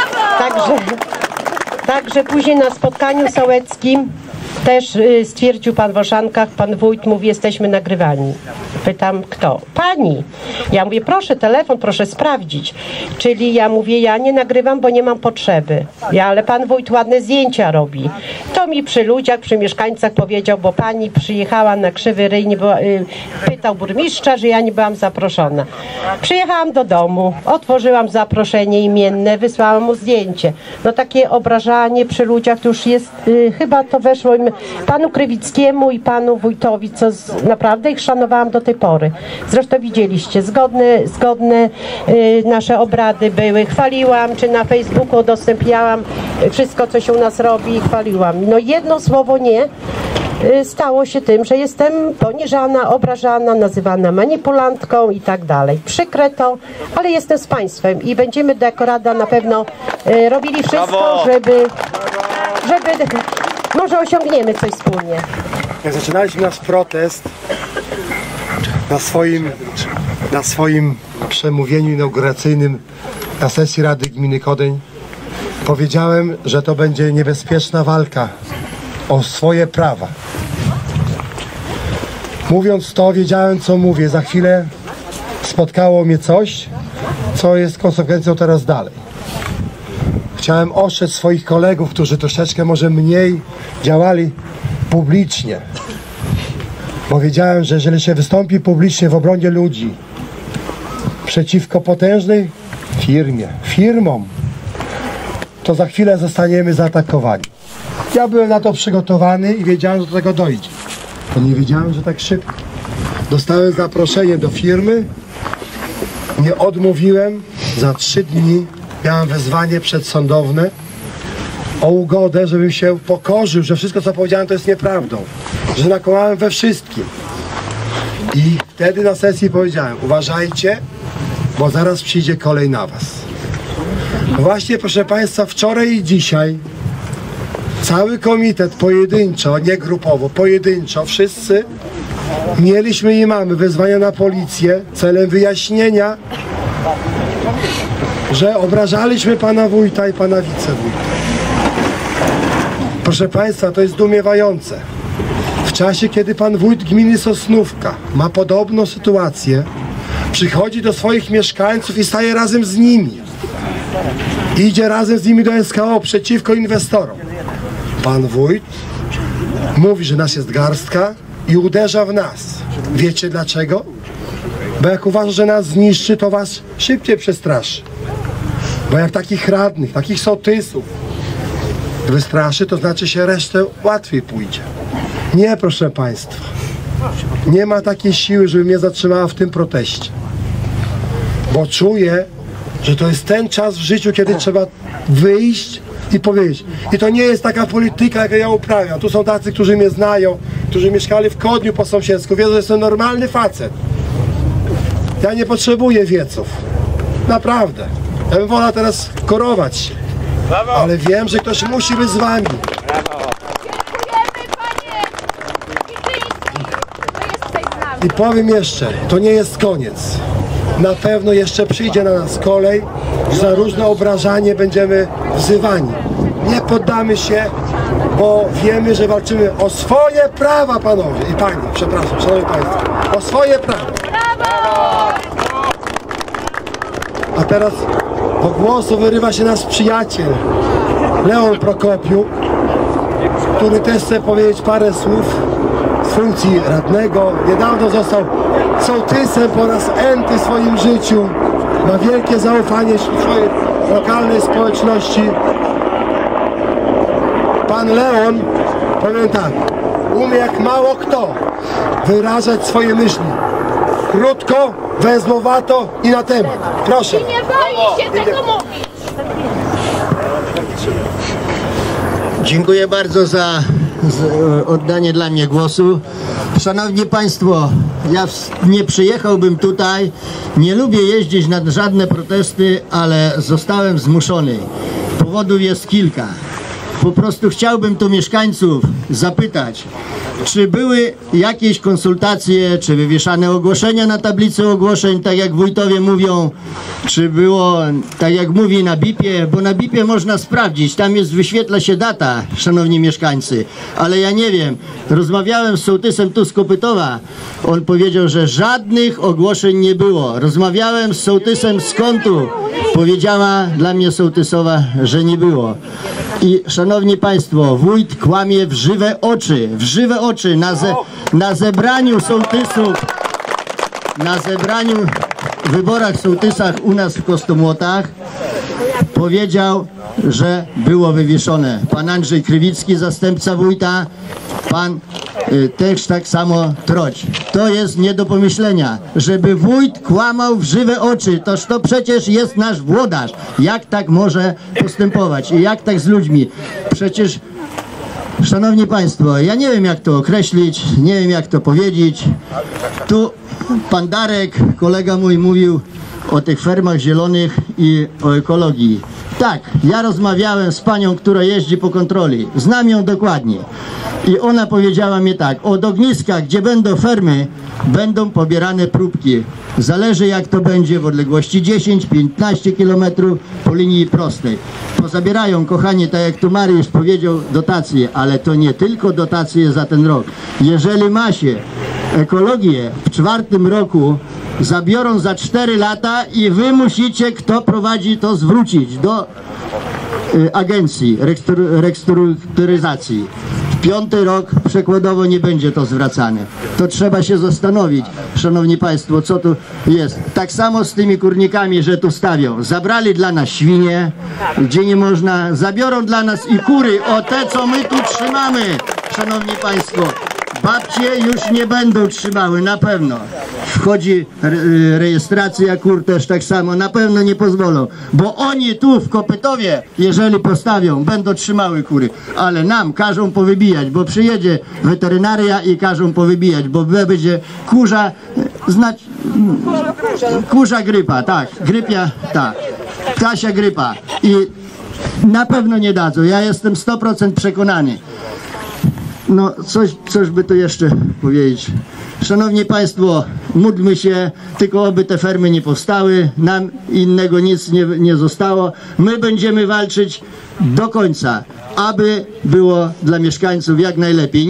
Także później na spotkaniu sołeckim też stwierdził pan w Oszankach, pan wójt mówi, jesteśmy nagrywani. Pytam, kto? Pani. Ja mówię, proszę telefon, proszę sprawdzić. Czyli ja mówię, ja nie nagrywam, bo nie mam potrzeby. Ale pan wójt ładne zdjęcia robi. To mi przy ludziach, przy mieszkańcach powiedział, bo pani przyjechała na Krzywy Ryj, nie była, pytał burmistrza, że ja nie byłam zaproszona. Przyjechałam do domu, otworzyłam zaproszenie imienne, wysłałam mu zdjęcie. No takie obrażanie przy ludziach to już jest, chyba to weszło im, panu Krywickiemu i panu wójtowi, co naprawdę ich szanowałam do tej pory. Zresztą widzieliście, zgodne nasze obrady były. Chwaliłam, czy na Facebooku udostępniałam wszystko, co się u nas robi i chwaliłam. No jedno słowo nie stało się tym, że jestem poniżana, obrażana, nazywana manipulantką i tak dalej. Przykre to, ale jestem z państwem i będziemy jako Rada na pewno robili wszystko, żeby może osiągniemy coś wspólnie. Jak zaczynaliśmy nasz protest na swoim przemówieniu inauguracyjnym na sesji Rady Gminy Kodeń, powiedziałem, że to będzie niebezpieczna walka o swoje prawa. Mówiąc to, wiedziałem, co mówię. Za chwilę spotkało mnie coś, co jest konsekwencją teraz dalej. Chciałem ostrzec swoich kolegów, którzy troszeczkę może mniej działali publicznie. Bo wiedziałem, że jeżeli się wystąpi publicznie w obronie ludzi przeciwko potężnej firmom, to za chwilę zostaniemy zaatakowani. Ja byłem na to przygotowany i wiedziałem, że do tego dojdzie. To nie wiedziałem, że tak szybko. Dostałem zaproszenie do firmy, nie odmówiłem, za 3 dni miałem wezwanie przedsądowne o ugodę, żebym się pokorzył, że wszystko, co powiedziałem, to jest nieprawdą, że nakłamałem we wszystkim. I wtedy na sesji powiedziałem, uważajcie, bo zaraz przyjdzie kolej na was. Właśnie, proszę państwa, wczoraj i dzisiaj cały komitet pojedynczo, nie grupowo, pojedynczo, wszyscy mieliśmy i mamy wezwania na policję celem wyjaśnienia, że obrażaliśmy pana wójta i pana wicewójta. Proszę państwa, to jest zdumiewające. W czasie, kiedy pan wójt gminy Sosnówka ma podobną sytuację, przychodzi do swoich mieszkańców i staje razem z nimi. Idzie razem z nimi do SKO przeciwko inwestorom. pan wójt mówi, że nas jest garstka i uderza w nas. Wiecie dlaczego? Bo jak uważa, że nas zniszczy, to was szybciej przestraszy. Bo jak takich radnych, takich sołtysów wystraszy, to znaczy się resztę łatwiej pójdzie. Nie, proszę państwa. Nie ma takiej siły, żeby mnie zatrzymała w tym proteście. Bo czuję, że to jest ten czas w życiu, kiedy trzeba wyjść i powiedzieć. I to nie jest taka polityka, jak ja uprawiam. Tu są tacy, którzy mnie znają, którzy mieszkali w Kodniu po sąsiedzku. Wiedzą, że jestem normalny facet. Ja nie potrzebuję wieców. Naprawdę. Ja bym wolał teraz korować się. Ale wiem, że ktoś musi być z wami. I powiem jeszcze, to nie jest koniec. Na pewno jeszcze przyjdzie na nas kolej, za różne obrażanie będziemy wzywani. Nie poddamy się, bo wiemy, że walczymy o swoje prawa, panowie i panie, przepraszam, szanowni państwo, o swoje prawa. A teraz do głosu wyrywa się nasz przyjaciel Leon Prokopiuk, który też chce powiedzieć parę słów z funkcji radnego. Niedawno został sołtysem po raz enty w swoim życiu. Ma wielkie zaufanie swojej lokalnej społeczności. Pan Leon, powiem tak, umie jak mało kto wyrażać swoje myśli. Krótko, wezmowato i na temat. Proszę. I nie boi się tego mówić. Dziękuję bardzo za oddanie dla mnie głosu. Szanowni Państwo, ja nie przyjechałbym tutaj, nie lubię jeździć na żadne protesty, ale zostałem zmuszony. Powodów jest kilka. Po prostu chciałbym tu mieszkańców zapytać, czy były jakieś konsultacje, czy wywieszane ogłoszenia na tablicy ogłoszeń, tak jak wójtowie mówią, czy było, tak jak mówi na BIP-ie, bo na BIP-ie można sprawdzić, tam jest, wyświetla się data, szanowni mieszkańcy, ale ja nie wiem, rozmawiałem z sołtysem tu z Kopytowa, on powiedział, że żadnych ogłoszeń nie było, rozmawiałem z sołtysem z Kątu, powiedziała dla mnie sołtysowa, że nie było. I szanowni państwo, wójt kłamie w żywe oczy, na zebraniu sołtysów, na zebraniu, w wyborach sołtysach u nas w Kostomłotach powiedział, że było wywieszone. Pan Andrzej Krywicki, zastępca wójta, pan też tak samo Troć. To jest nie do pomyślenia, żeby wójt kłamał w żywe oczy, toż to przecież jest nasz włodarz. Jak tak może postępować i jak tak z ludźmi? Przecież, szanowni państwo, ja nie wiem jak to określić, nie wiem jak to powiedzieć. Tu pan Darek, kolega mój, mówił o tych fermach zielonych i o ekologii. Tak, ja rozmawiałem z panią, która jeździ po kontroli. Znam ją dokładnie. I ona powiedziała mi tak, od ogniska, gdzie będą fermy, będą pobierane próbki. Zależy jak to będzie w odległości 10-15 km po linii prostej. Pozabierają, kochani, tak jak tu Mariusz powiedział, dotacje, ale to nie tylko dotacje za ten rok. Jeżeli ma się ekologię w 4. roku, zabiorą za 4 lata i wy musicie, kto prowadzi to, zwrócić do agencji restrukturyzacji. W 5. rok przekładowo nie będzie to zwracane. To trzeba się zastanowić, szanowni państwo, co tu jest. Tak samo z tymi kurnikami, że tu stawią. Zabrali dla nas świnie, gdzie nie można. Zabiorą dla nas i kury, o te, co my tu trzymamy, szanowni państwo. Babcie już nie będą trzymały, na pewno. Wchodzi rejestracja kur też tak samo, na pewno nie pozwolą. Bo oni tu w Kopytowie, jeżeli postawią, będą trzymały kury. Ale nam każą powybijać, bo przyjedzie weterynaria i każą powybijać, bo będzie kurza grypa, tak, grypia, tak, ptasia grypa. I na pewno nie dadzą, ja jestem 100% przekonany. No, coś by tu jeszcze powiedzieć. Szanowni państwo, módlmy się, tylko oby te fermy nie powstały, nam innego nic nie zostało. My będziemy walczyć do końca, aby było dla mieszkańców jak najlepiej.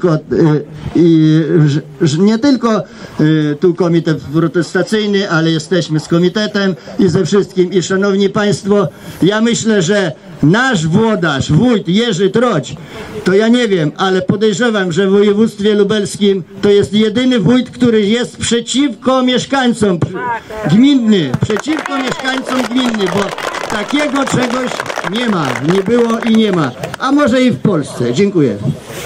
Nie tylko tu komitet protestacyjny, ale jesteśmy z komitetem i ze wszystkim. I szanowni państwo, ja myślę, że nasz włodarz, wójt Jerzy Troć, to ja nie wiem, ale podejrzewam, że w województwie lubelskim to jest jedyny wójt, który jest przeciwko mieszkańcom gminny, przeciwko mieszkańcom gminny, bo takiego czegoś nie ma, nie było i nie ma, a może i w Polsce. Dziękuję.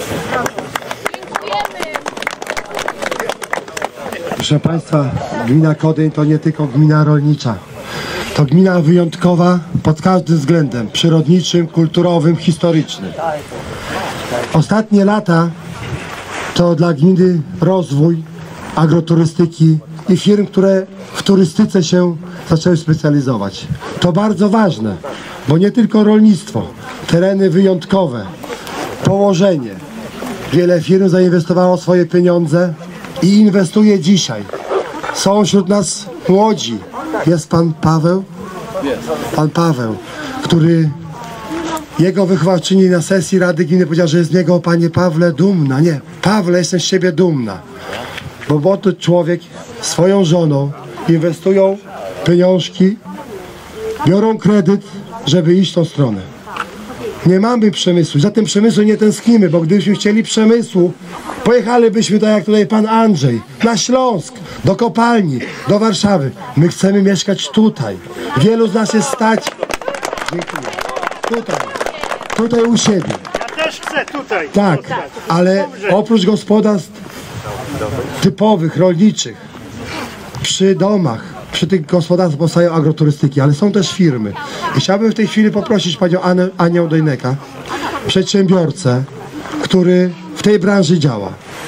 Proszę Państwa, gmina Kodyń to nie tylko gmina rolnicza. To gmina wyjątkowa pod każdym względem, przyrodniczym, kulturowym, historycznym. Ostatnie lata to dla gminy rozwój agroturystyki i firm, które w turystyce się zaczęły specjalizować. To bardzo ważne, bo nie tylko rolnictwo, tereny wyjątkowe, położenie. Wiele firm zainwestowało swoje pieniądze i inwestuje dzisiaj. Są wśród nas młodzi. Jest pan Paweł? Pan Paweł, który jego wychowawczyni na sesji Rady Gminy powiedziała, że jest z niego, panie Pawle, dumna. Nie, Pawle, jestem z siebie dumna. Bo młody człowiek swoją żoną inwestują pieniążki, biorą kredyt, żeby iść w tą stronę. Nie mamy przemysłu, za tym przemysłu nie tęsknimy, bo gdybyśmy chcieli przemysłu, pojechalibyśmy tak jak tutaj pan Andrzej, na Śląsk, do kopalni, do Warszawy. My chcemy mieszkać tutaj. Wielu z nas jest stać. Dziękuję. Tutaj u siebie. Ja też chcę tutaj. Tak, ale oprócz gospodarstw typowych, rolniczych, przy domach, przy tych gospodarstwach powstają agroturystyki, ale są też firmy. I chciałbym w tej chwili poprosić panią Anię Dojneka, przedsiębiorcę, który w tej branży działa.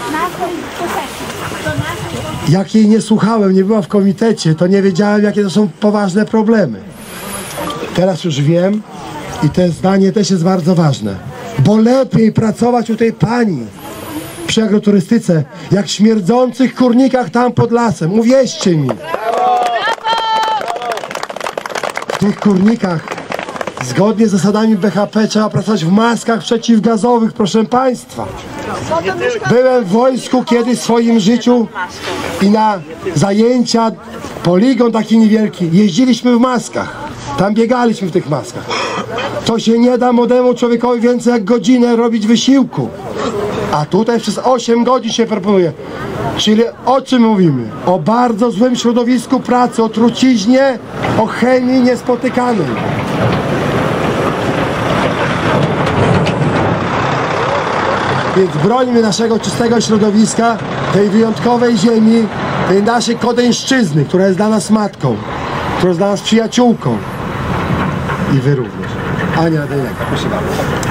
Jak jej nie słuchałem, nie była w komitecie, to nie wiedziałem, jakie to są poważne problemy. Teraz już wiem i to zdanie też jest bardzo ważne. Bo lepiej pracować u tej pani przy agroturystyce, jak w śmierdzących kurnikach tam pod lasem. Uwierzcie mi. W tych kurnikach zgodnie z zasadami BHP trzeba pracować w maskach przeciwgazowych, proszę Państwa. Byłem w wojsku kiedyś w swoim życiu i na zajęcia, poligon taki niewielki, jeździliśmy w maskach. Tam biegaliśmy w tych maskach. To się nie da młodemu człowiekowi więcej jak godzinę robić wysiłku. A tutaj przez 8 godzin się proponuje. Czyli o czym mówimy? O bardzo złym środowisku pracy, o truciźnie, o chemii niespotykanej. Więc brońmy naszego czystego środowiska, tej wyjątkowej ziemi, tej naszej kodeńszczyzny, która jest dla nas matką, która jest dla nas przyjaciółką. I wy również. Ania Dejeka, proszę bardzo.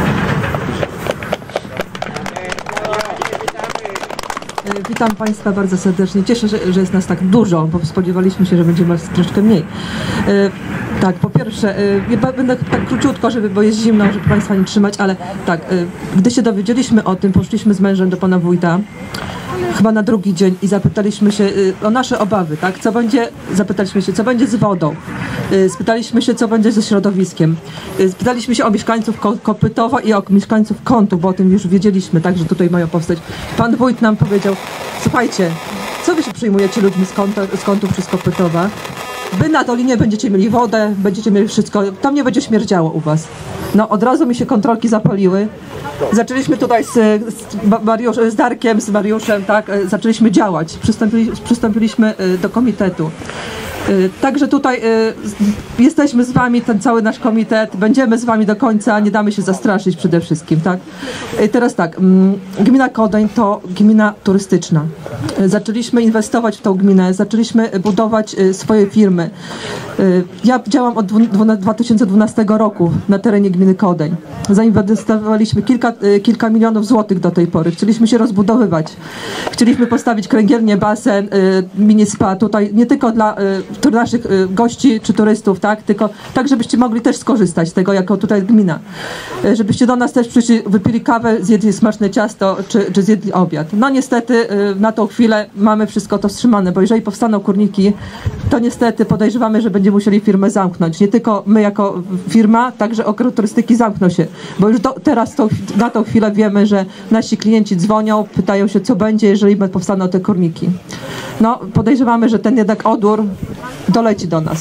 Witam Państwa bardzo serdecznie. Cieszę się, że jest nas tak dużo, bo spodziewaliśmy się, że będzie nas troszkę mniej. Tak, po pierwsze, będę tak króciutko, bo jest zimno, żeby Państwa nie trzymać, ale tak, gdy się dowiedzieliśmy o tym, poszliśmy z mężem do pana wójta, chyba na drugi dzień i zapytaliśmy się o nasze obawy, tak? Zapytaliśmy się, co będzie z wodą. Spytaliśmy się, co będzie ze środowiskiem. Spytaliśmy się o mieszkańców Kopytowa i o mieszkańców Kątów, bo o tym już wiedzieliśmy, tak, że tutaj mają powstać. Pan wójt nam powiedział, słuchajcie, co wy się przyjmujecie ludźmi z Kątów czy z Kopytowa? Wy na dolinie będziecie mieli wodę, będziecie mieli wszystko, tam nie będzie śmierdziało u was. No od razu mi się kontrolki zapaliły. Zaczęliśmy tutaj z Darkiem, z Mariuszem, tak, zaczęliśmy działać. Przystąpiliśmy do komitetu. Także tutaj jesteśmy z wami, ten cały nasz komitet, będziemy z wami do końca, nie damy się zastraszyć przede wszystkim, tak? Teraz tak, gmina Kodyń to gmina turystyczna. Zaczęliśmy inwestować w tą gminę, zaczęliśmy budować swoje firmy. Ja działam od 2012 roku na terenie gminy Kodyń. Zainwestowaliśmy kilka milionów złotych do tej pory. Chcieliśmy się rozbudowywać. Chcieliśmy postawić kręgielnię, basen, mini spa tutaj, nie tylko dla naszych gości czy turystów, tak? Tylko tak, żebyście mogli też skorzystać z tego jako tutaj gmina. Żebyście do nas też przyszli, wypili kawę, zjedli smaczne ciasto czy zjedli obiad. No niestety na tą chwilę mamy wszystko to wstrzymane, bo jeżeli powstaną kurniki, to niestety podejrzewamy, że będziemy musieli firmę zamknąć. Nie tylko my jako firma, także agroturystyki zamkną się, bo już teraz na tą chwilę wiemy, że nasi klienci dzwonią, pytają się, co będzie, jeżeli powstaną te kurniki. No podejrzewamy, że ten jednak odór doleci do nas.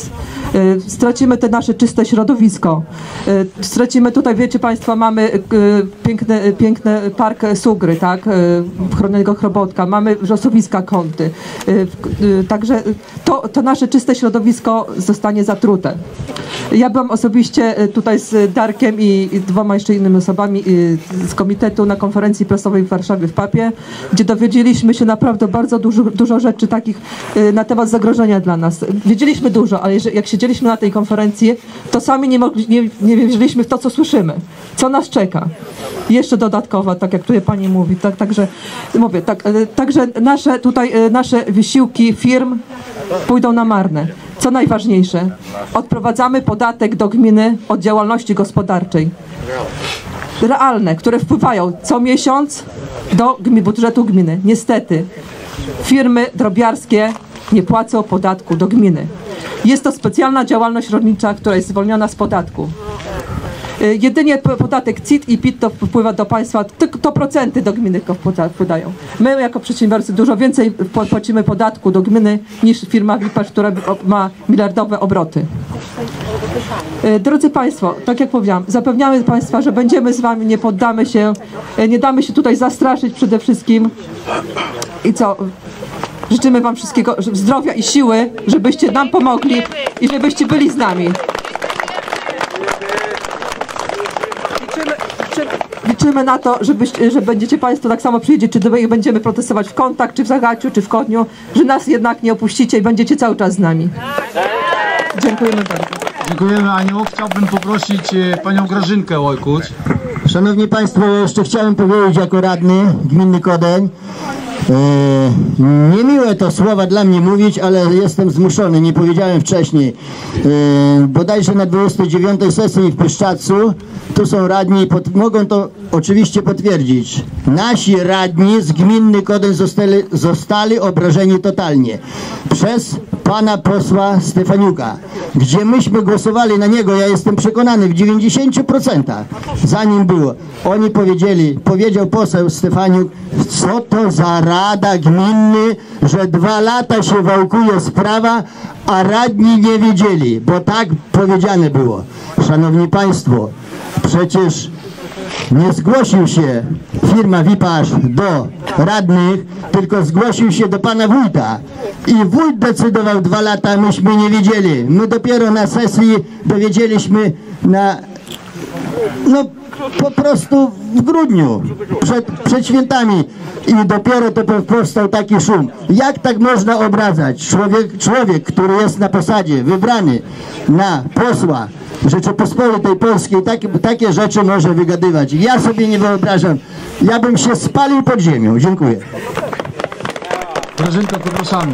Stracimy te nasze czyste środowisko. Stracimy tutaj, wiecie Państwo, mamy piękny park Sugry, tak? Chronionego Chrobotka, mamy wrzosowiska Kąty. Także to nasze czyste środowisko zostanie zatrute. Ja byłam osobiście tutaj z Darkiem i 2 jeszcze innymi osobami z komitetu na konferencji prasowej w Warszawie w PAP-ie, gdzie dowiedzieliśmy się naprawdę bardzo dużo rzeczy takich na temat zagrożenia dla nas. Wiedzieliśmy dużo, ale jak siedzieliśmy na tej konferencji, to sami nie wierzyliśmy w to, co słyszymy. Co nas czeka. Jeszcze dodatkowo, tak jak tutaj pani mówi. Także mówię, także nasze wysiłki firm pójdą na marne. Co najważniejsze, odprowadzamy podatek do gminy od działalności gospodarczej. Realne, które wpływają co miesiąc do budżetu gminy. Niestety, firmy drobiarskie nie płacą podatku do gminy. Jest to specjalna działalność rolnicza, która jest zwolniona z podatku. Jedynie podatek CIT i PIT to wpływa do państwa, to procenty do gminy wpływają. My jako przedsiębiorcy dużo więcej płacimy podatku do gminy niż firma Wipasz, która ma miliardowe obroty. Drodzy Państwo, tak jak powiedziałam, zapewniamy Państwa, że będziemy z Wami, nie poddamy się, nie damy się tutaj zastraszyć przede wszystkim. I co? Życzymy Wam wszystkiego zdrowia i siły, żebyście nam pomogli i żebyście byli z nami. Liczymy na to, że będziecie Państwo tak samo przyjedzieć, czy będziemy protestować w Kątach, czy w Zagaciu, czy w Kodniu, że nas jednak nie opuścicie i będziecie cały czas z nami. Dziękujemy bardzo. Dziękujemy, Aniu. Chciałbym poprosić panią Grażynkę Łojkuć. Szanowni Państwo, jeszcze chciałem powiedzieć jako radny gminy Kodeń. Niemiłe to słowa dla mnie mówić, ale jestem zmuszony, nie powiedziałem wcześniej. Bodajże na 29. sesji w Pyszczacu, tu są radni, mogą to oczywiście potwierdzić. Nasi radni z gminy Kodeń zostali obrażeni totalnie przez pana posła Stefaniuka, gdzie myśmy głosowali na niego, ja jestem przekonany w 90%, zanim było. Oni powiedział poseł Stefaniuk, co to za rada gminny, że 2 lata się wałkuje sprawa, a radni nie wiedzieli, bo tak powiedziane było. Szanowni Państwo, przecież nie zgłosił się firma Wipasz do radnych, tylko zgłosił się do pana wójta. I wójt decydował 2 lata, myśmy nie wiedzieli. My dopiero na sesji dowiedzieliśmy po prostu w grudniu, przed świętami. I dopiero to powstał taki szum. Jak tak można obrażać? Człowiek, który jest na posadzie, wybrany na posła Rzeczypospolitej Polskiej, takie rzeczy może wygadywać. Ja sobie nie wyobrażam. Ja bym się spalił pod ziemią. Dziękuję. Grażynka, popraszamy.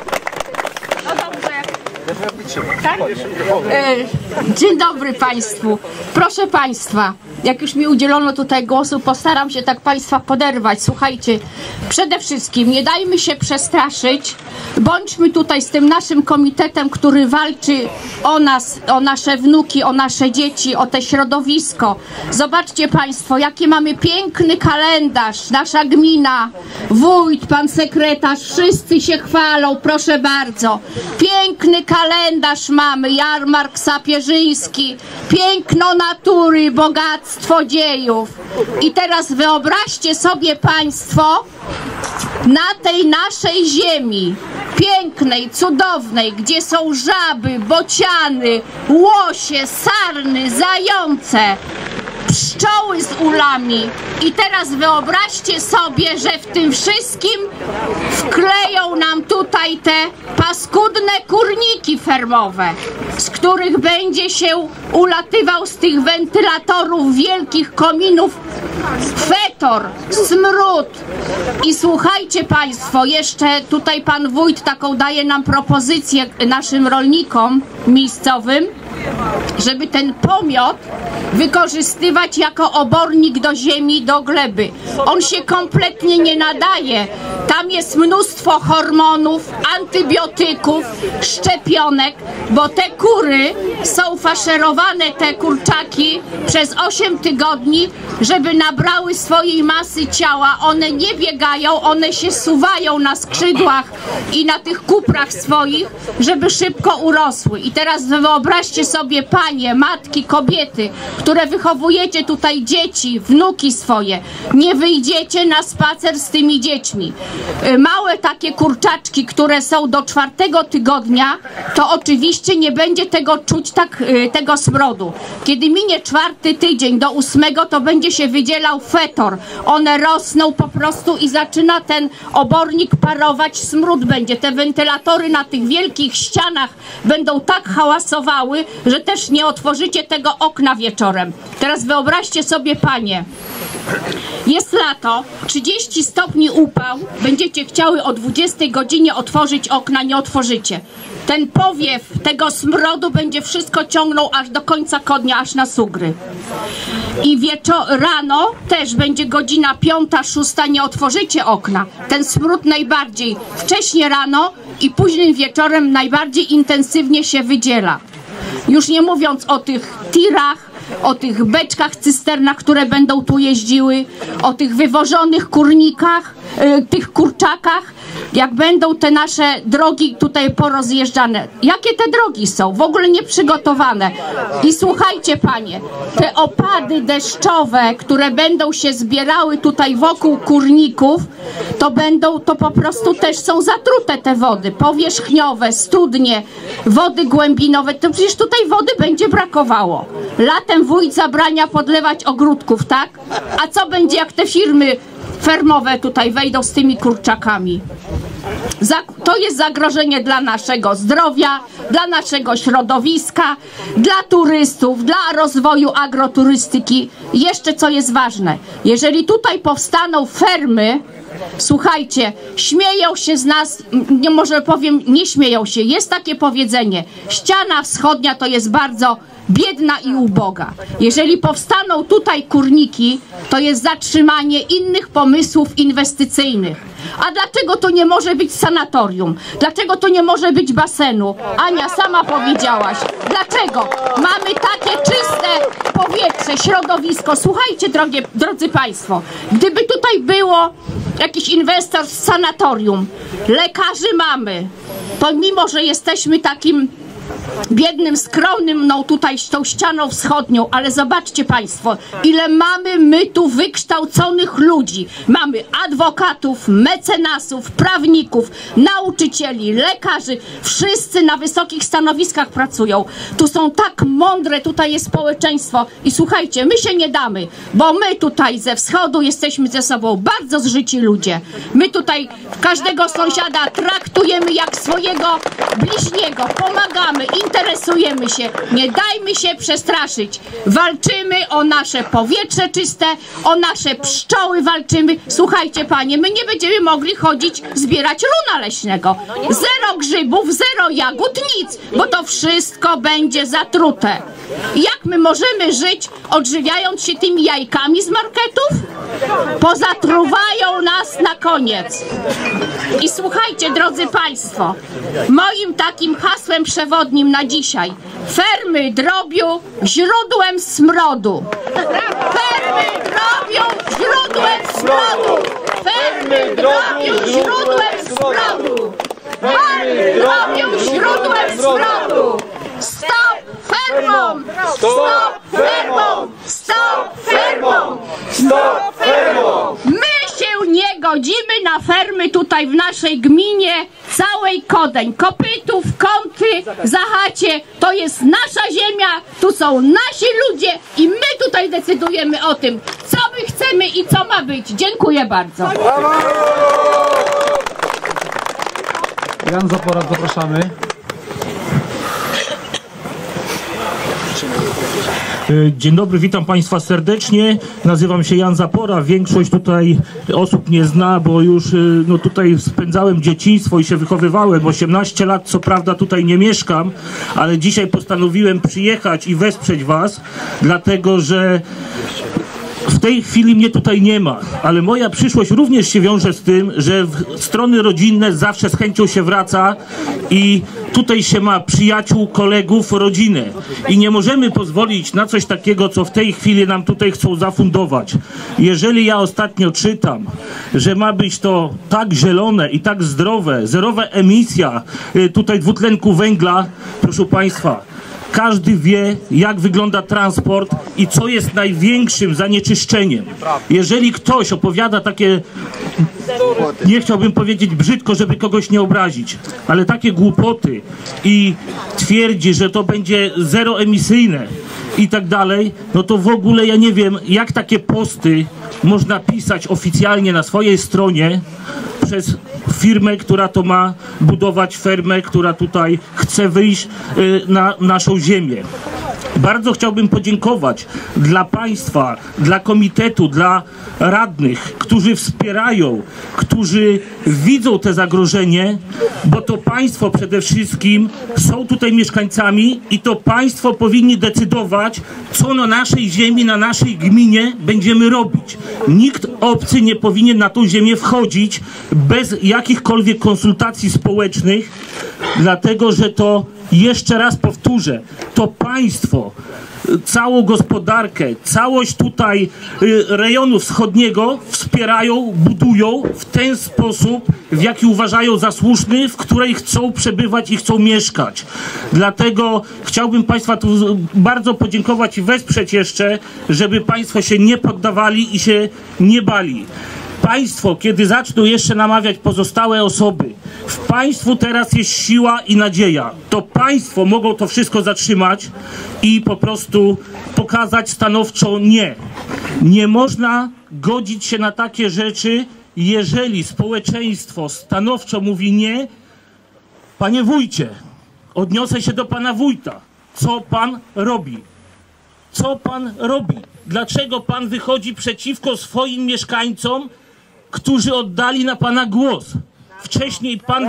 Tak? Dzień dobry Państwu. Proszę Państwa, jak już mi udzielono tutaj głosu, postaram się tak Państwa poderwać. Słuchajcie, przede wszystkim nie dajmy się przestraszyć. Bądźmy tutaj z tym naszym komitetem, który walczy o nas, o nasze wnuki, o nasze dzieci, o te środowisko. Zobaczcie Państwo, jaki mamy piękny kalendarz. Nasza gmina, wójt, pan sekretarz, wszyscy się chwalą, proszę bardzo. Piękny kalendarz mamy, jarmark sapieżyński, piękno natury, bogactwo dziejów. I teraz wyobraźcie sobie Państwo, na tej naszej ziemi, pięknej, cudownej, gdzie są żaby, bociany, łosie, sarny, zające, pszczoły z ulami. I teraz wyobraźcie sobie, że w tym wszystkim wkleją nam tutaj te paskudne kurniki fermowe, z których będzie się ulatywał z tych wentylatorów wielkich kominów fetor, smród. I słuchajcie Państwo, jeszcze tutaj pan wójt taką daje nam propozycję naszym rolnikom miejscowym, żeby ten pomiot wykorzystywać jako obornik do ziemi, do gleby. On się kompletnie nie nadaje. Tam jest mnóstwo hormonów, antybiotyków, szczepionek, bo te kury są faszerowane, te kurczaki, przez 8 tygodni, żeby nabrały swojej masy ciała. One nie biegają, one się suwają na skrzydłach i na tych kuprach swoich, żeby szybko urosły. I teraz wyobraźcie sobie, panie, matki, kobiety, które wychowujecie tutaj dzieci, wnuki swoje, nie wyjdziecie na spacer z tymi dziećmi. Małe takie kurczaczki, które są do 4 tygodnia, to oczywiście nie będzie tego czuć, tego smrodu. Kiedy minie 4 tydzień do 8, to będzie się wydzielał fetor. One rosną po prostu i zaczyna ten obornik parować, smród będzie. Te wentylatory na tych wielkich ścianach będą tak hałasowały, że też nie otworzycie tego okna wieczorem. Teraz wyobraźcie sobie, panie, jest lato, 30 stopni upał, będziecie chciały o 20 godzinie otworzyć okna, nie otworzycie. Ten powiew tego smrodu będzie wszystko ciągnął aż do końca dnia, aż na Sugry. I rano też będzie godzina 5, 6, nie otworzycie okna. Ten smród najbardziej wcześnie rano i późnym wieczorem najbardziej intensywnie się wydziela. Już nie mówiąc o tych tirach, o tych beczkach, cysternach, które będą tu jeździły, o tych wywożonych kurnikach, tych kurczakach, jak będą te nasze drogi tutaj porozjeżdżane. Jakie te drogi są? W ogóle nieprzygotowane. I słuchajcie, panie, te opady deszczowe, które będą się zbierały tutaj wokół kurników, to po prostu też są zatrute te wody, powierzchniowe, studnie, wody głębinowe, to przecież tutaj wody będzie brakowało. Latem wójt zabrania podlewać ogródków, tak? A co będzie, jak te firmy fermowe tutaj wejdą z tymi kurczakami? To jest zagrożenie dla naszego zdrowia, dla naszego środowiska, dla turystów, dla rozwoju agroturystyki. Jeszcze co jest ważne, jeżeli tutaj powstaną fermy, słuchajcie, śmieją się z nas, może powiem, nie śmieją się, jest takie powiedzenie, ściana wschodnia to jest bardzo biedna i uboga. Jeżeli powstaną tutaj kurniki, to jest zatrzymanie innych pomysłów inwestycyjnych. A dlaczego to nie może być sanatorium? Dlaczego to nie może być basenu? Ania, sama powiedziałaś. Dlaczego? Mamy takie czyste powietrze, środowisko. Słuchajcie, drodzy Państwo, gdyby tutaj było jakiś inwestor z sanatorium, lekarzy mamy, pomimo że jesteśmy takim biednym, skromnym, no tutaj z tą ścianą wschodnią, ale zobaczcie Państwo, ile mamy my tu wykształconych ludzi. Mamy adwokatów, mecenasów, prawników, nauczycieli, lekarzy, wszyscy na wysokich stanowiskach pracują. Tu są tak mądre, tutaj jest społeczeństwo i słuchajcie, my się nie damy, bo my tutaj ze wschodu jesteśmy ze sobą bardzo zżyci ludzie. My tutaj każdego sąsiada traktujemy jak swojego bliźniego, pomagamy, interesujemy się, nie dajmy się przestraszyć. Walczymy o nasze powietrze czyste, o nasze pszczoły walczymy. Słuchajcie panie, my nie będziemy mogli chodzić zbierać luna leśnego. Zero grzybów, zero jagód, nic, bo to wszystko będzie zatrute. Jak my możemy żyć, odżywiając się tymi jajkami z marketów? Pozatruwają nas na koniec. I słuchajcie, drodzy Państwo, moim takim hasłem przewodnim na dzisiaj: fermy drobiu źródłem smrodu. Fermy drobiu źródłem smrodu. Fermy drobiu źródłem smrodu. Fermy drobiu źródłem smrodu. Stop fermom! Stop fermom! Stop fermom! Stop fermom! My się nie godzimy na fermy tutaj w naszej gminie, całej Kodeń. Kopytów, Kąty, Zachacie, to jest nasza ziemia, tu są nasi ludzie i my tutaj decydujemy o tym, co my chcemy i co ma być. Dziękuję bardzo. Jan Zaporak, zapraszamy. Dzień dobry, witam Państwa serdecznie. Nazywam się Jan Zapora. Większość tutaj osób mnie zna, bo już no, tutaj spędzałem dzieciństwo i się wychowywałem. 18 lat, co prawda tutaj nie mieszkam, ale dzisiaj postanowiłem przyjechać i wesprzeć Was, dlatego że w tej chwili mnie tutaj nie ma, ale moja przyszłość również się wiąże z tym, że w strony rodzinne zawsze z chęcią się wraca i tutaj się ma przyjaciół, kolegów, rodzinę. I nie możemy pozwolić na coś takiego, co w tej chwili nam tutaj chcą zafundować. Jeżeli ja ostatnio czytam, że ma być to tak zielone i tak zdrowe, zerowa emisja tutaj dwutlenku węgla, proszę Państwa, każdy wie, jak wygląda transport i co jest największym zanieczyszczeniem. Jeżeli ktoś opowiada takie, nie chciałbym powiedzieć brzydko, żeby kogoś nie obrazić, ale takie głupoty i twierdzi, że to będzie zeroemisyjne i tak dalej, no to w ogóle ja nie wiem, jak takie posty można pisać oficjalnie na swojej stronie przez firmę, która to ma budować, fermę, która tutaj chce wyjść na naszą ziemię. Bardzo chciałbym podziękować dla Państwa, dla komitetu, dla radnych, którzy wspierają, którzy widzą te zagrożenie, bo to Państwo przede wszystkim są tutaj mieszkańcami i to Państwo powinni decydować, co na naszej ziemi, na naszej gminie będziemy robić. Nikt obcy nie powinien na tą ziemię wchodzić bez jakichkolwiek konsultacji społecznych, dlatego że to, jeszcze raz powtórzę, to państwo, całą gospodarkę, całość tutaj rejonu wschodniego wspierają, budują w ten sposób, w jaki uważają za słuszny, w której chcą przebywać i chcą mieszkać. Dlatego chciałbym Państwa tu bardzo podziękować i wesprzeć jeszcze, żeby Państwo się nie poddawali i się nie bali. Państwo, kiedy zaczną jeszcze namawiać pozostałe osoby, w Państwu teraz jest siła i nadzieja. To Państwo mogą to wszystko zatrzymać i po prostu pokazać stanowczo nie. Nie można godzić się na takie rzeczy, jeżeli społeczeństwo stanowczo mówi nie. Panie wójcie, odniosę się do pana wójta. Co pan robi? Co pan robi? Dlaczego pan wychodzi przeciwko swoim mieszkańcom, którzy oddali na pana głos? Wcześniej pan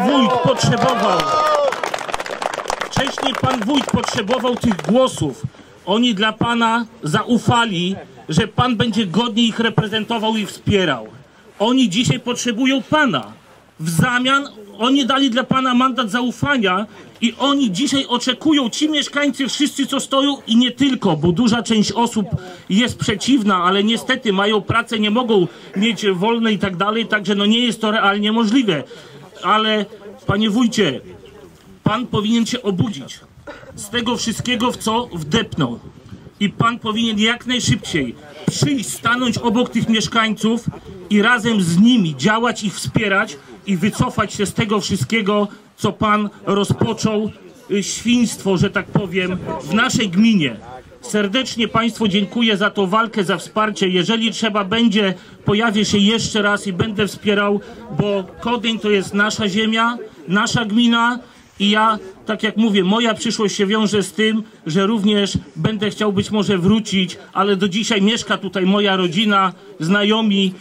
wójt potrzebował tych głosów. Oni dla pana zaufali, że pan będzie godnie ich reprezentował i wspierał. Oni dzisiaj potrzebują pana. W zamian oni dali dla pana mandat zaufania i oni dzisiaj oczekują, ci mieszkańcy wszyscy, co stoją i nie tylko, bo duża część osób jest przeciwna, ale niestety mają pracę, nie mogą mieć wolne i tak dalej, także no nie jest to realnie możliwe. Ale panie wójcie, pan powinien się obudzić z tego wszystkiego, w co wdepnął. I pan powinien jak najszybciej przyjść, stanąć obok tych mieszkańców i razem z nimi działać, ich wspierać i wycofać się z tego wszystkiego, co pan rozpoczął, świństwo, że tak powiem, w naszej gminie. Serdecznie Państwu dziękuję za tą walkę, za wsparcie. Jeżeli trzeba będzie, pojawię się jeszcze raz i będę wspierał, bo Kodyń to jest nasza ziemia, nasza gmina i ja, tak jak mówię, moja przyszłość się wiąże z tym, że również będę chciał być może wrócić, ale do dzisiaj mieszka tutaj moja rodzina, znajomi,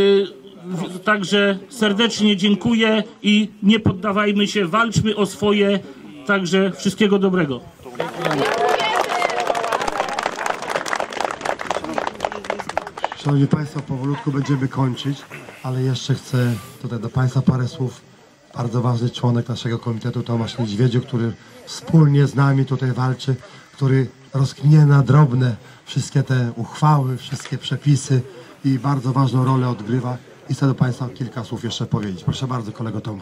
także serdecznie dziękuję i nie poddawajmy się, walczmy o swoje, także wszystkiego dobrego. Szanowni Państwo, powolutku będziemy kończyć, ale jeszcze chcę tutaj do Państwa parę słów. Bardzo ważny członek naszego komitetu, Tomasz Niedźwiedziu, który wspólnie z nami tutaj walczy, który rozkminie na drobne wszystkie te uchwały, wszystkie przepisy i bardzo ważną rolę odgrywa. I chcę do Państwa kilka słów jeszcze powiedzieć. Proszę bardzo, kolego Tomku.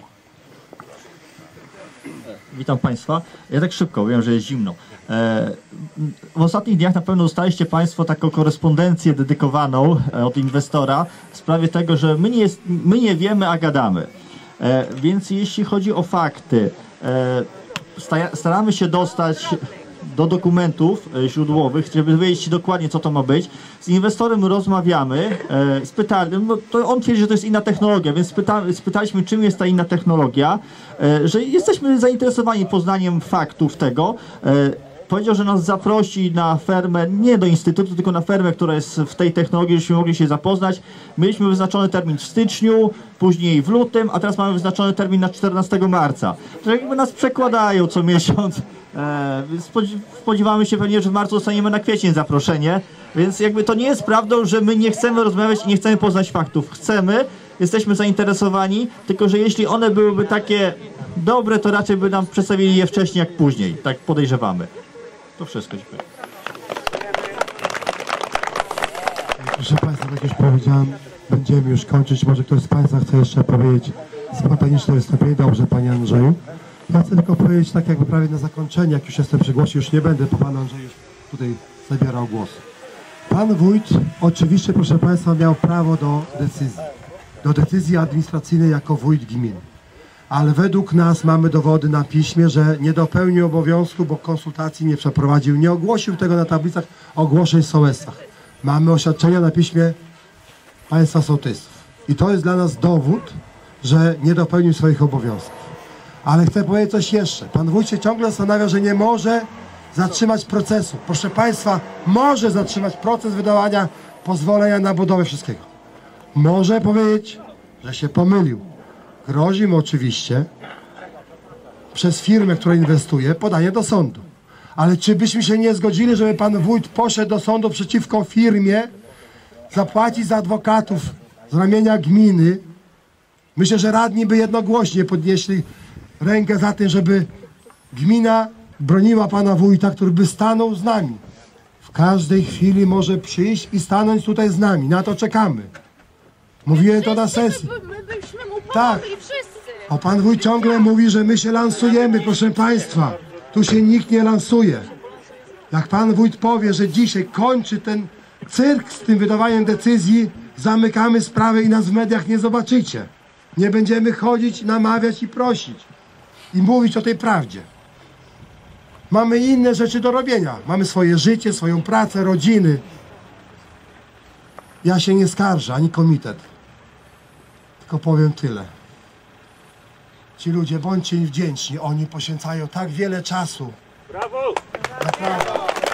Witam Państwa. Ja tak szybko, wiem, że jest zimno. W ostatnich dniach na pewno dostaliście Państwo taką korespondencję dedykowaną od inwestora w sprawie tego, że my nie wiemy, a gadamy. Więc jeśli chodzi o fakty, staramy się dostać do dokumentów źródłowych, żeby wiedzieć dokładnie, co to ma być. Z inwestorem rozmawiamy, to on twierdzi, że to jest inna technologia, więc spytaliśmy, czym jest ta inna technologia, że jesteśmy zainteresowani poznaniem faktów tego. powiedział, że nas zaprosi na fermę, nie do instytutu, tylko na fermę, która jest w tej technologii, żebyśmy mogli się zapoznać. Mieliśmy wyznaczony termin w styczniu, później w lutym, a teraz mamy wyznaczony termin na 14 marca. To jakby nas przekładają co miesiąc. Spodziewamy się pewnie, że w marcu dostaniemy na kwiecień zaproszenie, więc jakby to nie jest prawdą, że my nie chcemy rozmawiać i nie chcemy poznać faktów. Chcemy, jesteśmy zainteresowani, tylko że jeśli one byłyby takie dobre, to raczej by nam przedstawili je wcześniej jak później. Tak podejrzewamy. To wszystko. Dziękuję. Proszę Państwa, jak już powiedziałem, będziemy już kończyć. Może ktoś z Państwa chce jeszcze powiedzieć spontaniczne wystąpienie? Dobrze, Panie Andrzeju. Ja chcę tylko powiedzieć tak jakby prawie na zakończenie, jak już jestem przy głosie, już nie będę po Panu Andrzeju tutaj zabierał głos. Pan wójt oczywiście, proszę Państwa, miał prawo do decyzji administracyjnej jako wójt gminy. Ale według nas mamy dowody na piśmie, że nie dopełnił obowiązku, bo konsultacji nie przeprowadził, nie ogłosił tego na tablicach ogłoszeń w sołectwach. Mamy oświadczenia na piśmie państwa sołtysów. I to jest dla nas dowód, że nie dopełnił swoich obowiązków. Ale chcę powiedzieć coś jeszcze. Pan wójt się ciągle zastanawia, że nie może zatrzymać procesu. Proszę Państwa, może zatrzymać proces wydawania pozwolenia na budowę wszystkiego. Może powiedzieć, że się pomylił. Grozi mu oczywiście przez firmę, która inwestuje, podanie do sądu. Ale czy byśmy się nie zgodzili, żeby pan wójt poszedł do sądu przeciwko firmie, zapłacić za adwokatów z ramienia gminy? Myślę, że radni by jednogłośnie podnieśli rękę za tym, żeby gmina broniła pana wójta, który by stanął z nami. W każdej chwili może przyjść i stanąć tutaj z nami. Na to czekamy. Mówiłem to na sesji. Tak. A pan wójt ciągle mówi, że my się lansujemy, proszę Państwa. Tu się nikt nie lansuje. Jak pan wójt powie, że dzisiaj kończy ten cyrk z tym wydawaniem decyzji, zamykamy sprawę i nas w mediach nie zobaczycie. Nie będziemy chodzić, namawiać i prosić. I mówić o tej prawdzie. Mamy inne rzeczy do robienia. Mamy swoje życie, swoją pracę, rodziny. Ja się nie skarżę, ani komitet. Tylko powiem tyle. Ci ludzie, bądźcie im wdzięczni. Oni poświęcają tak wiele czasu. Brawo! Naprawdę.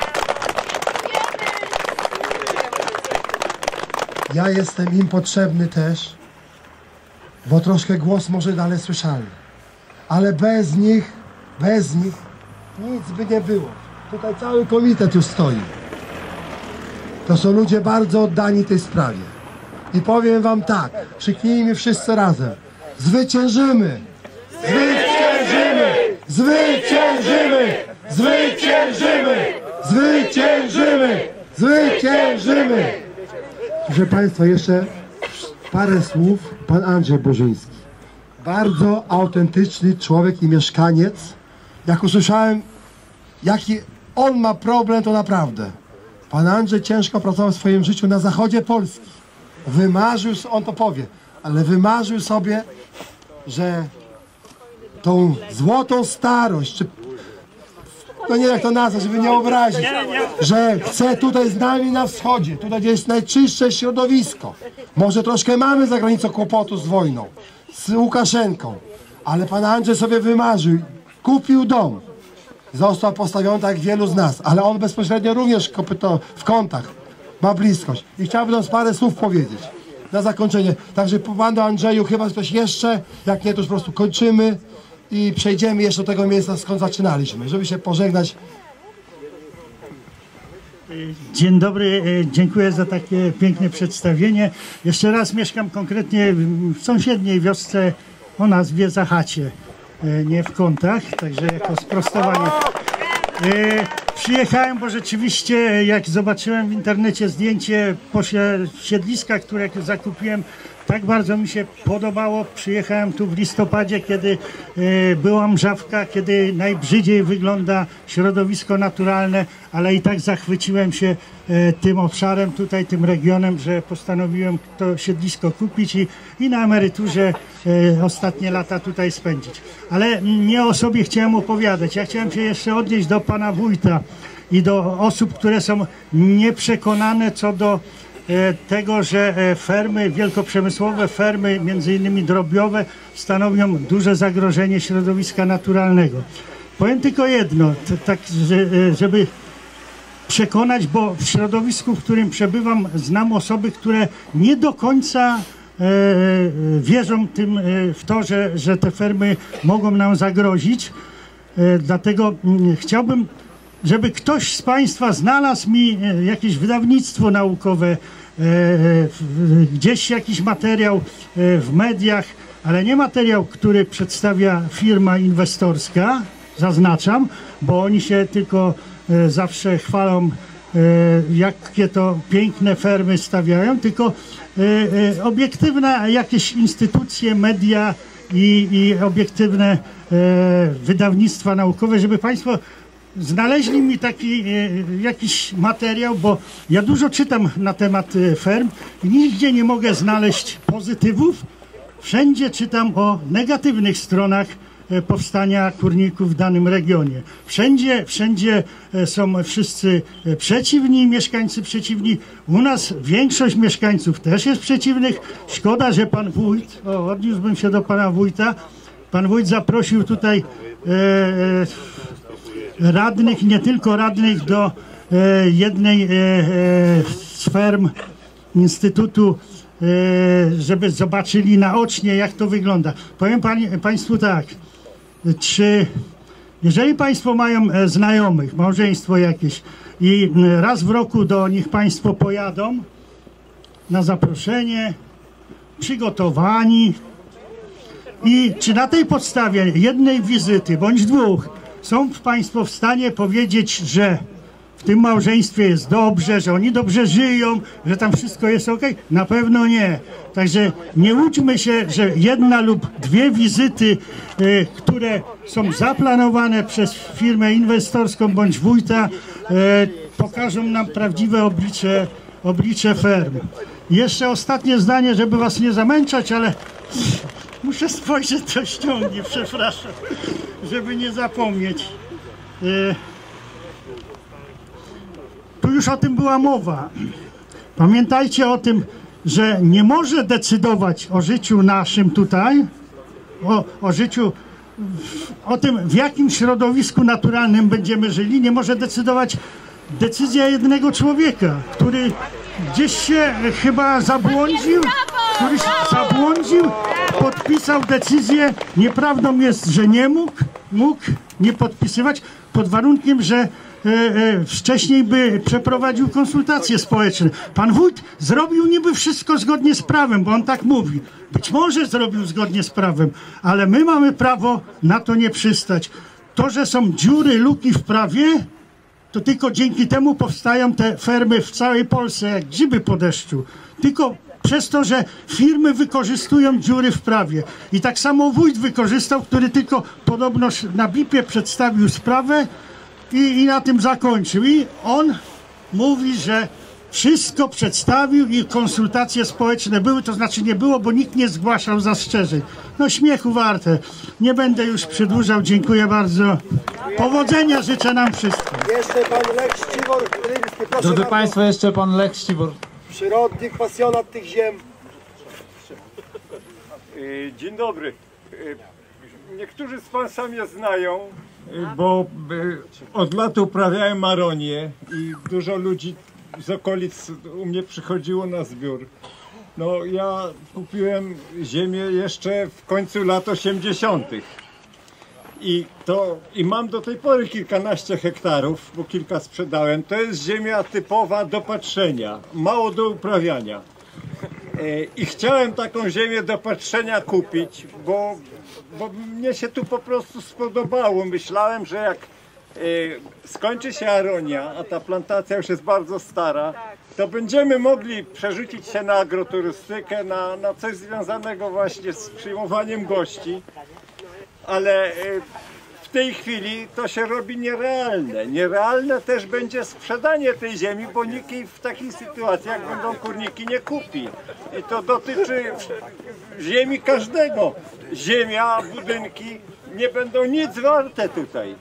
Ja jestem im potrzebny też, bo troszkę głos może dalej słyszalny. Ale bez nich nic by nie było. Tutaj cały komitet już stoi. To są ludzie bardzo oddani tej sprawie. I powiem wam tak, krzyknijmy wszyscy razem. Zwyciężymy! Zwyciężymy! Zwyciężymy! Zwyciężymy! Zwyciężymy! Zwyciężymy! Proszę Państwa, jeszcze parę słów. Pan Andrzej Bożyński. Bardzo autentyczny człowiek i mieszkaniec. Jak usłyszałem, jaki on ma problem, to naprawdę. Pan Andrzej ciężko pracował w swoim życiu na zachodzie Polski. Wymarzył, on to powie, ale wymarzył sobie, że tą złotą starość, czy no nie wiem jak to nazwać, żeby nie obrazić, że chce tutaj z nami na wschodzie, tutaj gdzie jest najczystsze środowisko. Może troszkę mamy za granicą kłopotu z wojną, z Łukaszenką, ale pan Andrzej sobie wymarzył, kupił dom. Został postawiony tak jak wielu z nas, ale on bezpośrednio również w kątach ma bliskość. I chciałbym nam parę słów powiedzieć na zakończenie. Także panu Andrzeju, chyba ktoś jeszcze, jak nie to już po prostu kończymy i przejdziemy jeszcze do tego miejsca, skąd zaczynaliśmy, żeby się pożegnać. Dzień dobry, dziękuję za takie piękne przedstawienie. Jeszcze raz mieszkam konkretnie w sąsiedniej wiosce o nazwie Zachacie, nie w Kątach, także jako sprostowanie. Przyjechałem, bo rzeczywiście jak zobaczyłem w internecie zdjęcie siedliska, które zakupiłem, tak bardzo mi się podobało. Przyjechałem tu w listopadzie, kiedy była mrzawka, kiedy najbrzydziej wygląda środowisko naturalne, ale i tak zachwyciłem się tym obszarem, tutaj tym regionem, że postanowiłem to siedlisko kupić i na emeryturze ostatnie lata tutaj spędzić. Ale nie o sobie chciałem opowiadać. Ja chciałem się jeszcze odnieść do pana wójta i do osób, które są nieprzekonane co do tego, że fermy wielkoprzemysłowe, fermy między innymi drobiowe stanowią duże zagrożenie środowiska naturalnego. Powiem tylko jedno, tak, żeby przekonać, bo w środowisku, w którym przebywam, znam osoby, które nie do końca wierzą w to, że te fermy mogą nam zagrozić. Dlatego chciałbym, żeby ktoś z Państwa znalazł mi jakieś wydawnictwo naukowe, gdzieś jakiś materiał w mediach, ale nie materiał, który przedstawia firma inwestorska, zaznaczam, bo oni się tylko zawsze chwalą, jakie to piękne fermy stawiają, tylko obiektywne jakieś instytucje, media i obiektywne wydawnictwa naukowe, żeby Państwo znaleźli mi taki jakiś materiał, bo ja dużo czytam na temat ferm i nigdzie nie mogę znaleźć pozytywów. Wszędzie czytam o negatywnych stronach powstania kurników w danym regionie. Wszędzie są wszyscy przeciwni, mieszkańcy przeciwni. U nas większość mieszkańców też jest przeciwnych. Szkoda, że pan wójt, odniósłbym się do pana wójta, pan wójt zaprosił tutaj radnych, nie tylko radnych, do jednej z ferm Instytutu, żeby zobaczyli naocznie, jak to wygląda. Powiem Państwu tak, jeżeli Państwo mają znajomych, małżeństwo jakieś i raz w roku do nich Państwo pojadą na zaproszenie, przygotowani, i czy na tej podstawie jednej wizyty bądź dwóch są Państwo w stanie powiedzieć, że w tym małżeństwie jest dobrze, że oni dobrze żyją, że tam wszystko jest ok? Na pewno nie. Także nie łudźmy się, że jedna lub dwie wizyty, które są zaplanowane przez firmę inwestorską bądź wójta, pokażą nam prawdziwe oblicze ferm. Jeszcze ostatnie zdanie, żeby Was nie zamęczać, ale muszę spojrzeć, co ściągnie, przepraszam, żeby nie zapomnieć. Tu już o tym była mowa. Pamiętajcie o tym, że nie może decydować o życiu naszym tutaj, o życiu, o tym, w jakim środowisku naturalnym będziemy żyli, nie może decydować decyzja jednego człowieka, który gdzieś się chyba zabłądził, podpisał decyzję. Nieprawdą jest, że nie mógł nie podpisywać, pod warunkiem, że wcześniej by przeprowadził konsultacje społeczne. Pan wójt zrobił niby wszystko zgodnie z prawem, bo on tak mówi. Być może zrobił zgodnie z prawem, ale my mamy prawo na to nie przystać. To, że są dziury, luki w prawie, to tylko dzięki temu powstają te fermy w całej Polsce, jak grzyby po deszczu. Tylko przez to, że firmy wykorzystują dziury w prawie. I tak samo wójt wykorzystał, który tylko podobno na BIP-ie przedstawił sprawę i na tym zakończył. I on mówi, że wszystko przedstawił i konsultacje społeczne były, to znaczy nie było, bo nikt nie zgłaszał zastrzeżeń. No śmiechu warte. Nie będę już przedłużał. Dziękuję bardzo. Powodzenia życzę nam wszystkim. Jeszcze pan Lech Ścibor, Rybski, proszę Drodzy bardzo. Państwo, jeszcze pan Lech Ścibor. Przyrodnik, pasjonat tych ziem. Dzień dobry. Niektórzy z Państwa mnie znają, bo od lat uprawiałem aronię i dużo ludzi z okolic u mnie przychodziło na zbiór. No ja kupiłem ziemię jeszcze w końcu lat 80. I mam do tej pory kilkanaście hektarów, bo kilka sprzedałem. To jest ziemia typowa do patrzenia, mało do uprawiania. I chciałem taką ziemię do patrzenia kupić, bo mnie się tu po prostu spodobało. Myślałem, że jak skończy się aronia, a ta plantacja już jest bardzo stara, to będziemy mogli przerzucić się na agroturystykę, na coś związanego właśnie z przyjmowaniem gości. Ale w tej chwili to się robi nierealne. Nierealne też będzie sprzedanie tej ziemi, bo nikt jej w takich sytuacjach będą górniki nie kupi. I to dotyczy ziemi każdego. Ziemia, budynki nie będą nic warte tutaj.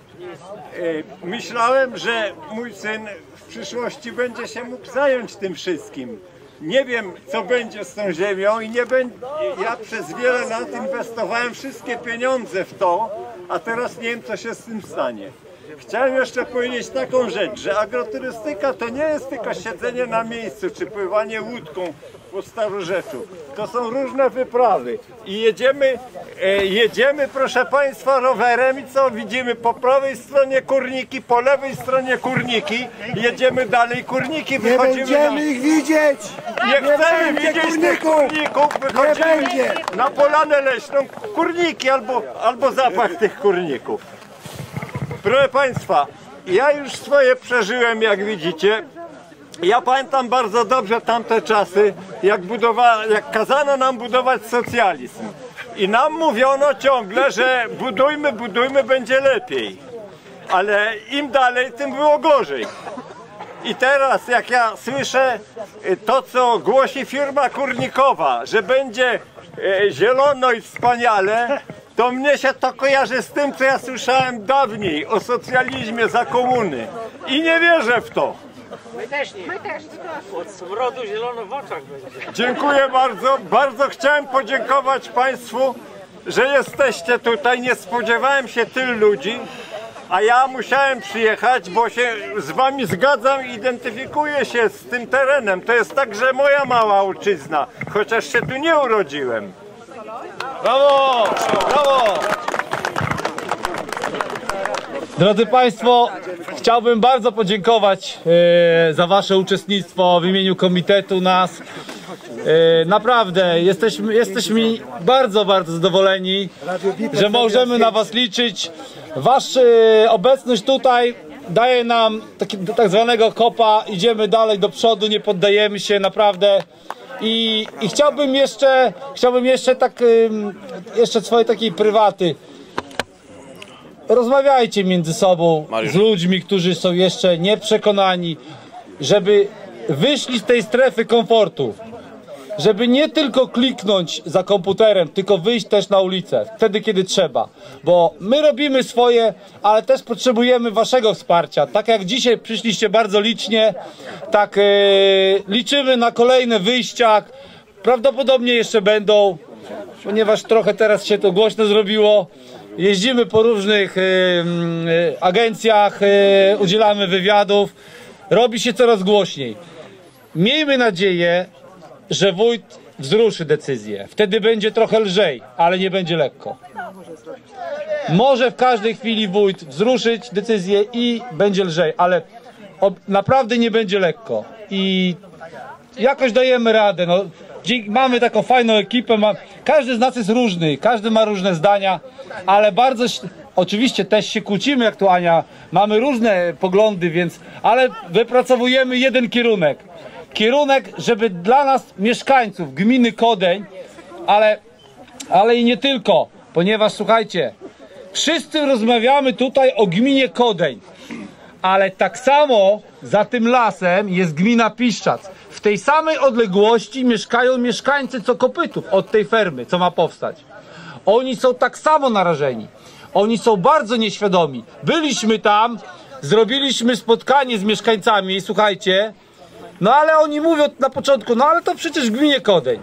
Myślałem, że mój syn w przyszłości będzie się mógł zająć tym wszystkim. Nie wiem, co będzie z tą ziemią i nie będzie. Ja przez wiele lat inwestowałem wszystkie pieniądze w to, a teraz nie wiem, co się z tym stanie. Chciałem jeszcze powiedzieć taką rzecz, że agroturystyka to nie jest tylko siedzenie na miejscu, czy pływanie łódką po Starorzeczu. To są różne wyprawy. I jedziemy, proszę Państwa, rowerem i co? Widzimy po prawej stronie kurniki, po lewej stronie kurniki. Jedziemy dalej, kurniki, wychodzimy. Nie będziemy ich widzieć! Nie chcemy widzieć tych kurników, wychodzimy na polanę leśną, kurniki albo zapach tych kurników. Proszę Państwa, ja już swoje przeżyłem, jak widzicie. Ja pamiętam bardzo dobrze tamte czasy, jak kazano nam budować socjalizm. I nam mówiono ciągle, że budujmy, będzie lepiej. Ale im dalej, tym było gorzej. I teraz, jak ja słyszę to, co głosi firma kurnikowa, że będzie zielono i wspaniale, to mnie się to kojarzy z tym, co ja słyszałem dawniej o socjalizmie za komuny. I nie wierzę w to. My też nie. My też. Od smrodu zielono w oczach będzie. Dziękuję bardzo. Bardzo chciałem podziękować Państwu, że jesteście tutaj. Nie spodziewałem się tylu ludzi, a ja musiałem przyjechać, bo się z Wami zgadzam i identyfikuję się z tym terenem. To jest także moja mała ojczyzna, chociaż się tu nie urodziłem. Brawo! Brawo! Drodzy Państwo, chciałbym bardzo podziękować za Wasze uczestnictwo w imieniu komitetu nas. Naprawdę jesteśmy bardzo, bardzo zadowoleni, że możemy na Was liczyć. Wasza obecność tutaj daje nam tak zwanego kopa, idziemy dalej do przodu, nie poddajemy się naprawdę. I chciałbym jeszcze tak, jeszcze swoje takiej prywaty. Rozmawiajcie między sobą z ludźmi, którzy są jeszcze nieprzekonani, żeby wyszli z tej strefy komfortu. Żeby nie tylko kliknąć za komputerem, tylko wyjść też na ulicę, wtedy kiedy trzeba. Bo my robimy swoje, ale też potrzebujemy Waszego wsparcia. Tak jak dzisiaj przyszliście bardzo licznie, tak liczymy na kolejne wyjścia. Prawdopodobnie jeszcze będą, ponieważ trochę teraz się to głośno zrobiło. Jeździmy po różnych agencjach, udzielamy wywiadów. Robi się coraz głośniej. Miejmy nadzieję, że wójt wzruszy decyzję. Wtedy będzie trochę lżej, ale nie będzie lekko. Może w każdej chwili wójt wzruszyć decyzję i będzie lżej, ale naprawdę nie będzie lekko. I jakoś dajemy radę. No, mamy taką fajną ekipę. Każdy z nas jest różny, każdy ma różne zdania, ale bardzo... Oczywiście też się kłócimy, jak tu Ania. Mamy różne poglądy, więc... Ale wypracowujemy jeden kierunek. Kierunek, żeby dla nas, mieszkańców gminy Kodeń, ale i nie tylko, ponieważ słuchajcie, wszyscy rozmawiamy tutaj o gminie Kodeń, ale tak samo za tym lasem jest gmina Piszczac. W tej samej odległości mieszkają mieszkańcy co Kopytów od tej fermy, co ma powstać. Oni są tak samo narażeni. Oni są bardzo nieświadomi. Byliśmy tam, zrobiliśmy spotkanie z mieszkańcami, słuchajcie. No ale oni mówią na początku, no ale to przecież w gminie Kodeń.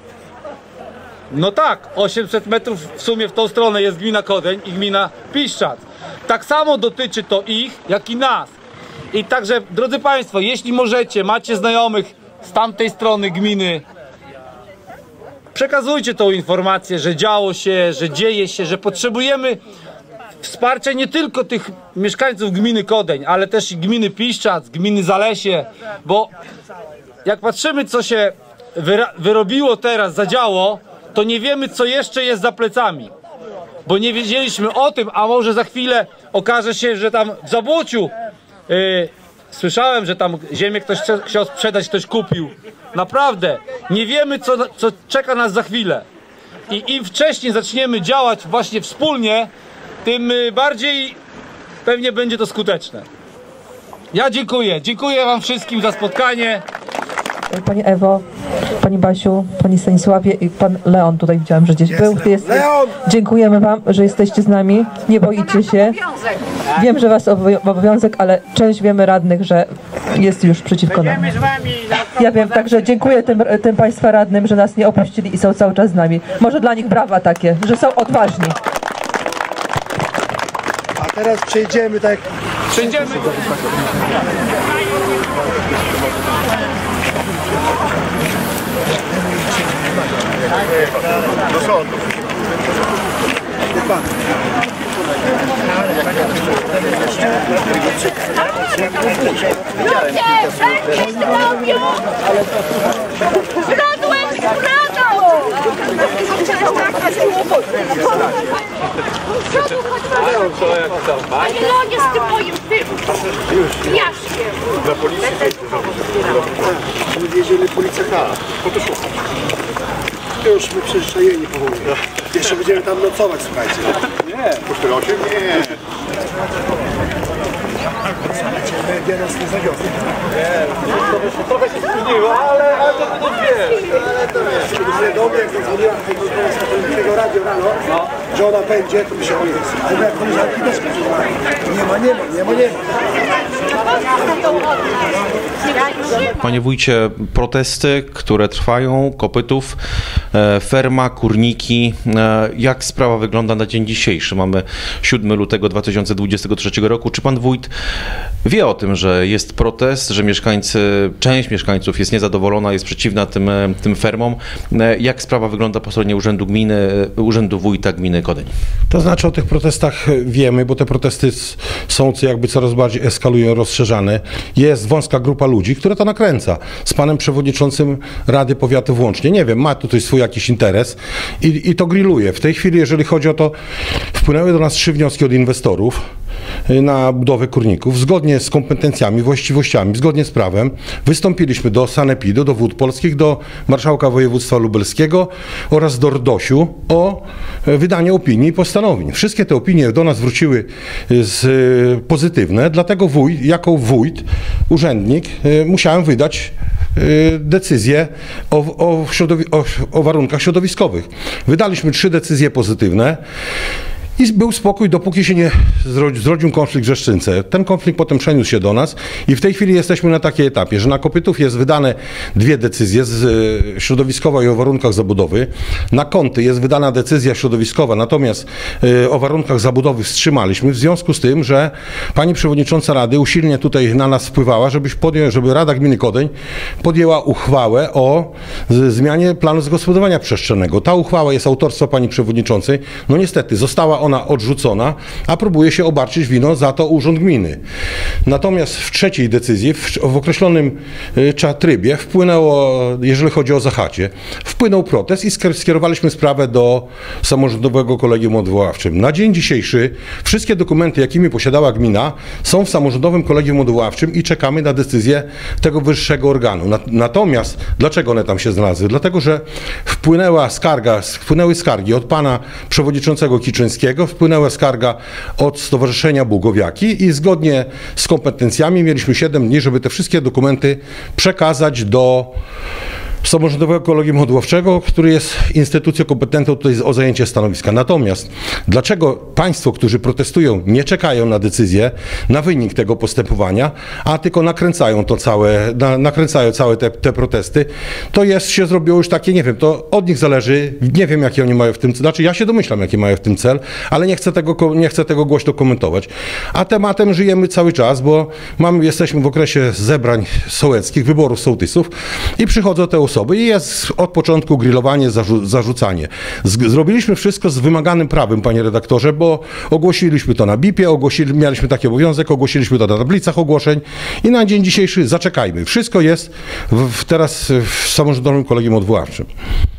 No tak, 800 metrów w sumie w tą stronę jest gmina Kodeń i gmina Piszczac. Tak samo dotyczy to ich, jak i nas. I także, drodzy Państwo, jeśli możecie, macie znajomych z tamtej strony gminy, przekazujcie tą informację, że działo się, że dzieje się, że potrzebujemy wsparcia nie tylko tych mieszkańców gminy Kodeń, ale też i gminy Piszczac, gminy Zalesie, bo jak patrzymy, co się wyrobiło teraz, zadziało, to nie wiemy, co jeszcze jest za plecami. Bo nie wiedzieliśmy o tym, a może za chwilę okaże się, że tam w Zabłociu słyszałem, że tam ziemię ktoś chciał sprzedać, ktoś kupił. Naprawdę, nie wiemy, co czeka nas za chwilę. I im wcześniej zaczniemy działać właśnie wspólnie, tym bardziej pewnie będzie to skuteczne. Ja dziękuję. Dziękuję Wam wszystkim za spotkanie. Pani Ewo, Pani Basiu, Pani Stanisławie i Pan Leon tutaj widziałem, że gdzieś był. Dziękujemy Wam, że jesteście z nami. Nie boicie się. Wiem, że Was obowiązek, ale część wiemy radnych, że jest już przeciwko nam. Ja wiem, także dziękuję tym Państwa radnym, że nas nie opuścili i są cały czas z nami. Może dla nich brawa takie, że są odważni. A teraz przejdziemy tak... Przejdziemy. Do sądu. Panie Leonie, z tym moim piaszkiem. Dla policji. Wieziemy policję po to szukać. Już my przyzwyczajeni powoli. Jeszcze będziemy tam nocować, słuchajcie. Nie. Po 48? Nie. Media nas nie zawiozą. Nie. Trochę się spóźniło, ale to będą wiesz. Ale to wiesz. Jak zadzwoniła z tego radio rano, że ona będzie, to mi się mówi, ale jak koleżanki też nie ma. Panie wójcie, protesty, które trwają, kopytów, ferma, kurniki. Jak sprawa wygląda na dzień dzisiejszy? Mamy 7 lutego 2023 roku. Czy pan wójt wie o tym, że jest protest, że część mieszkańców jest niezadowolona, jest przeciwna tym fermom? Jak sprawa wygląda po stronie Urzędu Gminy, Urzędu Wójta Gminy Kodeń? To znaczy o tych protestach wiemy, bo te protesty są jakby coraz bardziej eskalują, rozszerzane. Jest wąska grupa ludzi, która to nakręca. Z panem przewodniczącym Rady Powiatu włącznie. Nie wiem, ma tutaj swój jakiś interes i to grilluje. W tej chwili, jeżeli chodzi o to, wpłynęły do nas 3 wnioski od inwestorów na budowę kurników. Zgodnie z kompetencjami, właściwościami, zgodnie z prawem wystąpiliśmy do sanepidu, do Wód Polskich, do Marszałka Województwa Lubelskiego oraz do RDOŚ-u o wydanie opinii i postanowień. Wszystkie te opinie do nas wróciły pozytywne, dlatego jako wójt, urzędnik, musiałem wydać decyzję o warunkach środowiskowych. Wydaliśmy 3 decyzje pozytywne. I był spokój, dopóki się nie zrodził konflikt w Rzeszczynce. Ten konflikt potem przeniósł się do nas i w tej chwili jesteśmy na takiej etapie, że na kopytów jest wydane 2 decyzje środowiskowa i o warunkach zabudowy. Na Kąty jest wydana decyzja środowiskowa, natomiast o warunkach zabudowy wstrzymaliśmy w związku z tym, że pani przewodnicząca Rady usilnie tutaj na nas wpływała, żeby Rada Gminy Kodeń podjęła uchwałę o zmianie planu zagospodarowania przestrzennego. Ta uchwała jest autorstwa pani przewodniczącej. No niestety została ona odrzucona, a próbuje się obarczyć winą za to Urząd Gminy. Natomiast w 3. decyzji, w określonym trybie wpłynęło, jeżeli chodzi o Zachacie, wpłynął protest i skierowaliśmy sprawę do Samorządowego Kolegium Odwoławczym. Na dzień dzisiejszy wszystkie dokumenty, jakimi posiadała gmina, są w Samorządowym Kolegium Odwoławczym i czekamy na decyzję tego wyższego organu. Natomiast dlaczego one tam się znalazły? Dlatego, że wpłynęły skargi od pana przewodniczącego Kiczyńskiego, wpłynęła skarga od Stowarzyszenia Bugowiaki i zgodnie z kompetencjami mieliśmy 7 dni, żeby te wszystkie dokumenty przekazać do Samorządowego Kolegium Odwoławczego, który jest instytucją kompetentną tutaj o zajęcie stanowiska. Natomiast dlaczego państwo, którzy protestują, nie czekają na decyzję, na wynik tego postępowania, a tylko nakręcają całe te protesty, to się zrobiło już takie, nie wiem, to od nich zależy, nie wiem jaki oni mają w tym cel, znaczy ja się domyślam jaki mają w tym cel, ale nie chcę tego głośno komentować. A tematem żyjemy cały czas, bo jesteśmy w okresie zebrań sołeckich, wyborów sołtysów i przychodzą te osoby i jest od początku grillowanie, zarzucanie. Zrobiliśmy wszystko z wymaganym prawem, panie redaktorze, bo ogłosiliśmy to na BIP-ie, mieliśmy taki obowiązek, ogłosiliśmy to na tablicach ogłoszeń i na dzień dzisiejszy zaczekajmy. Wszystko jest teraz w Samorządowym Kolegium Odwoławczym.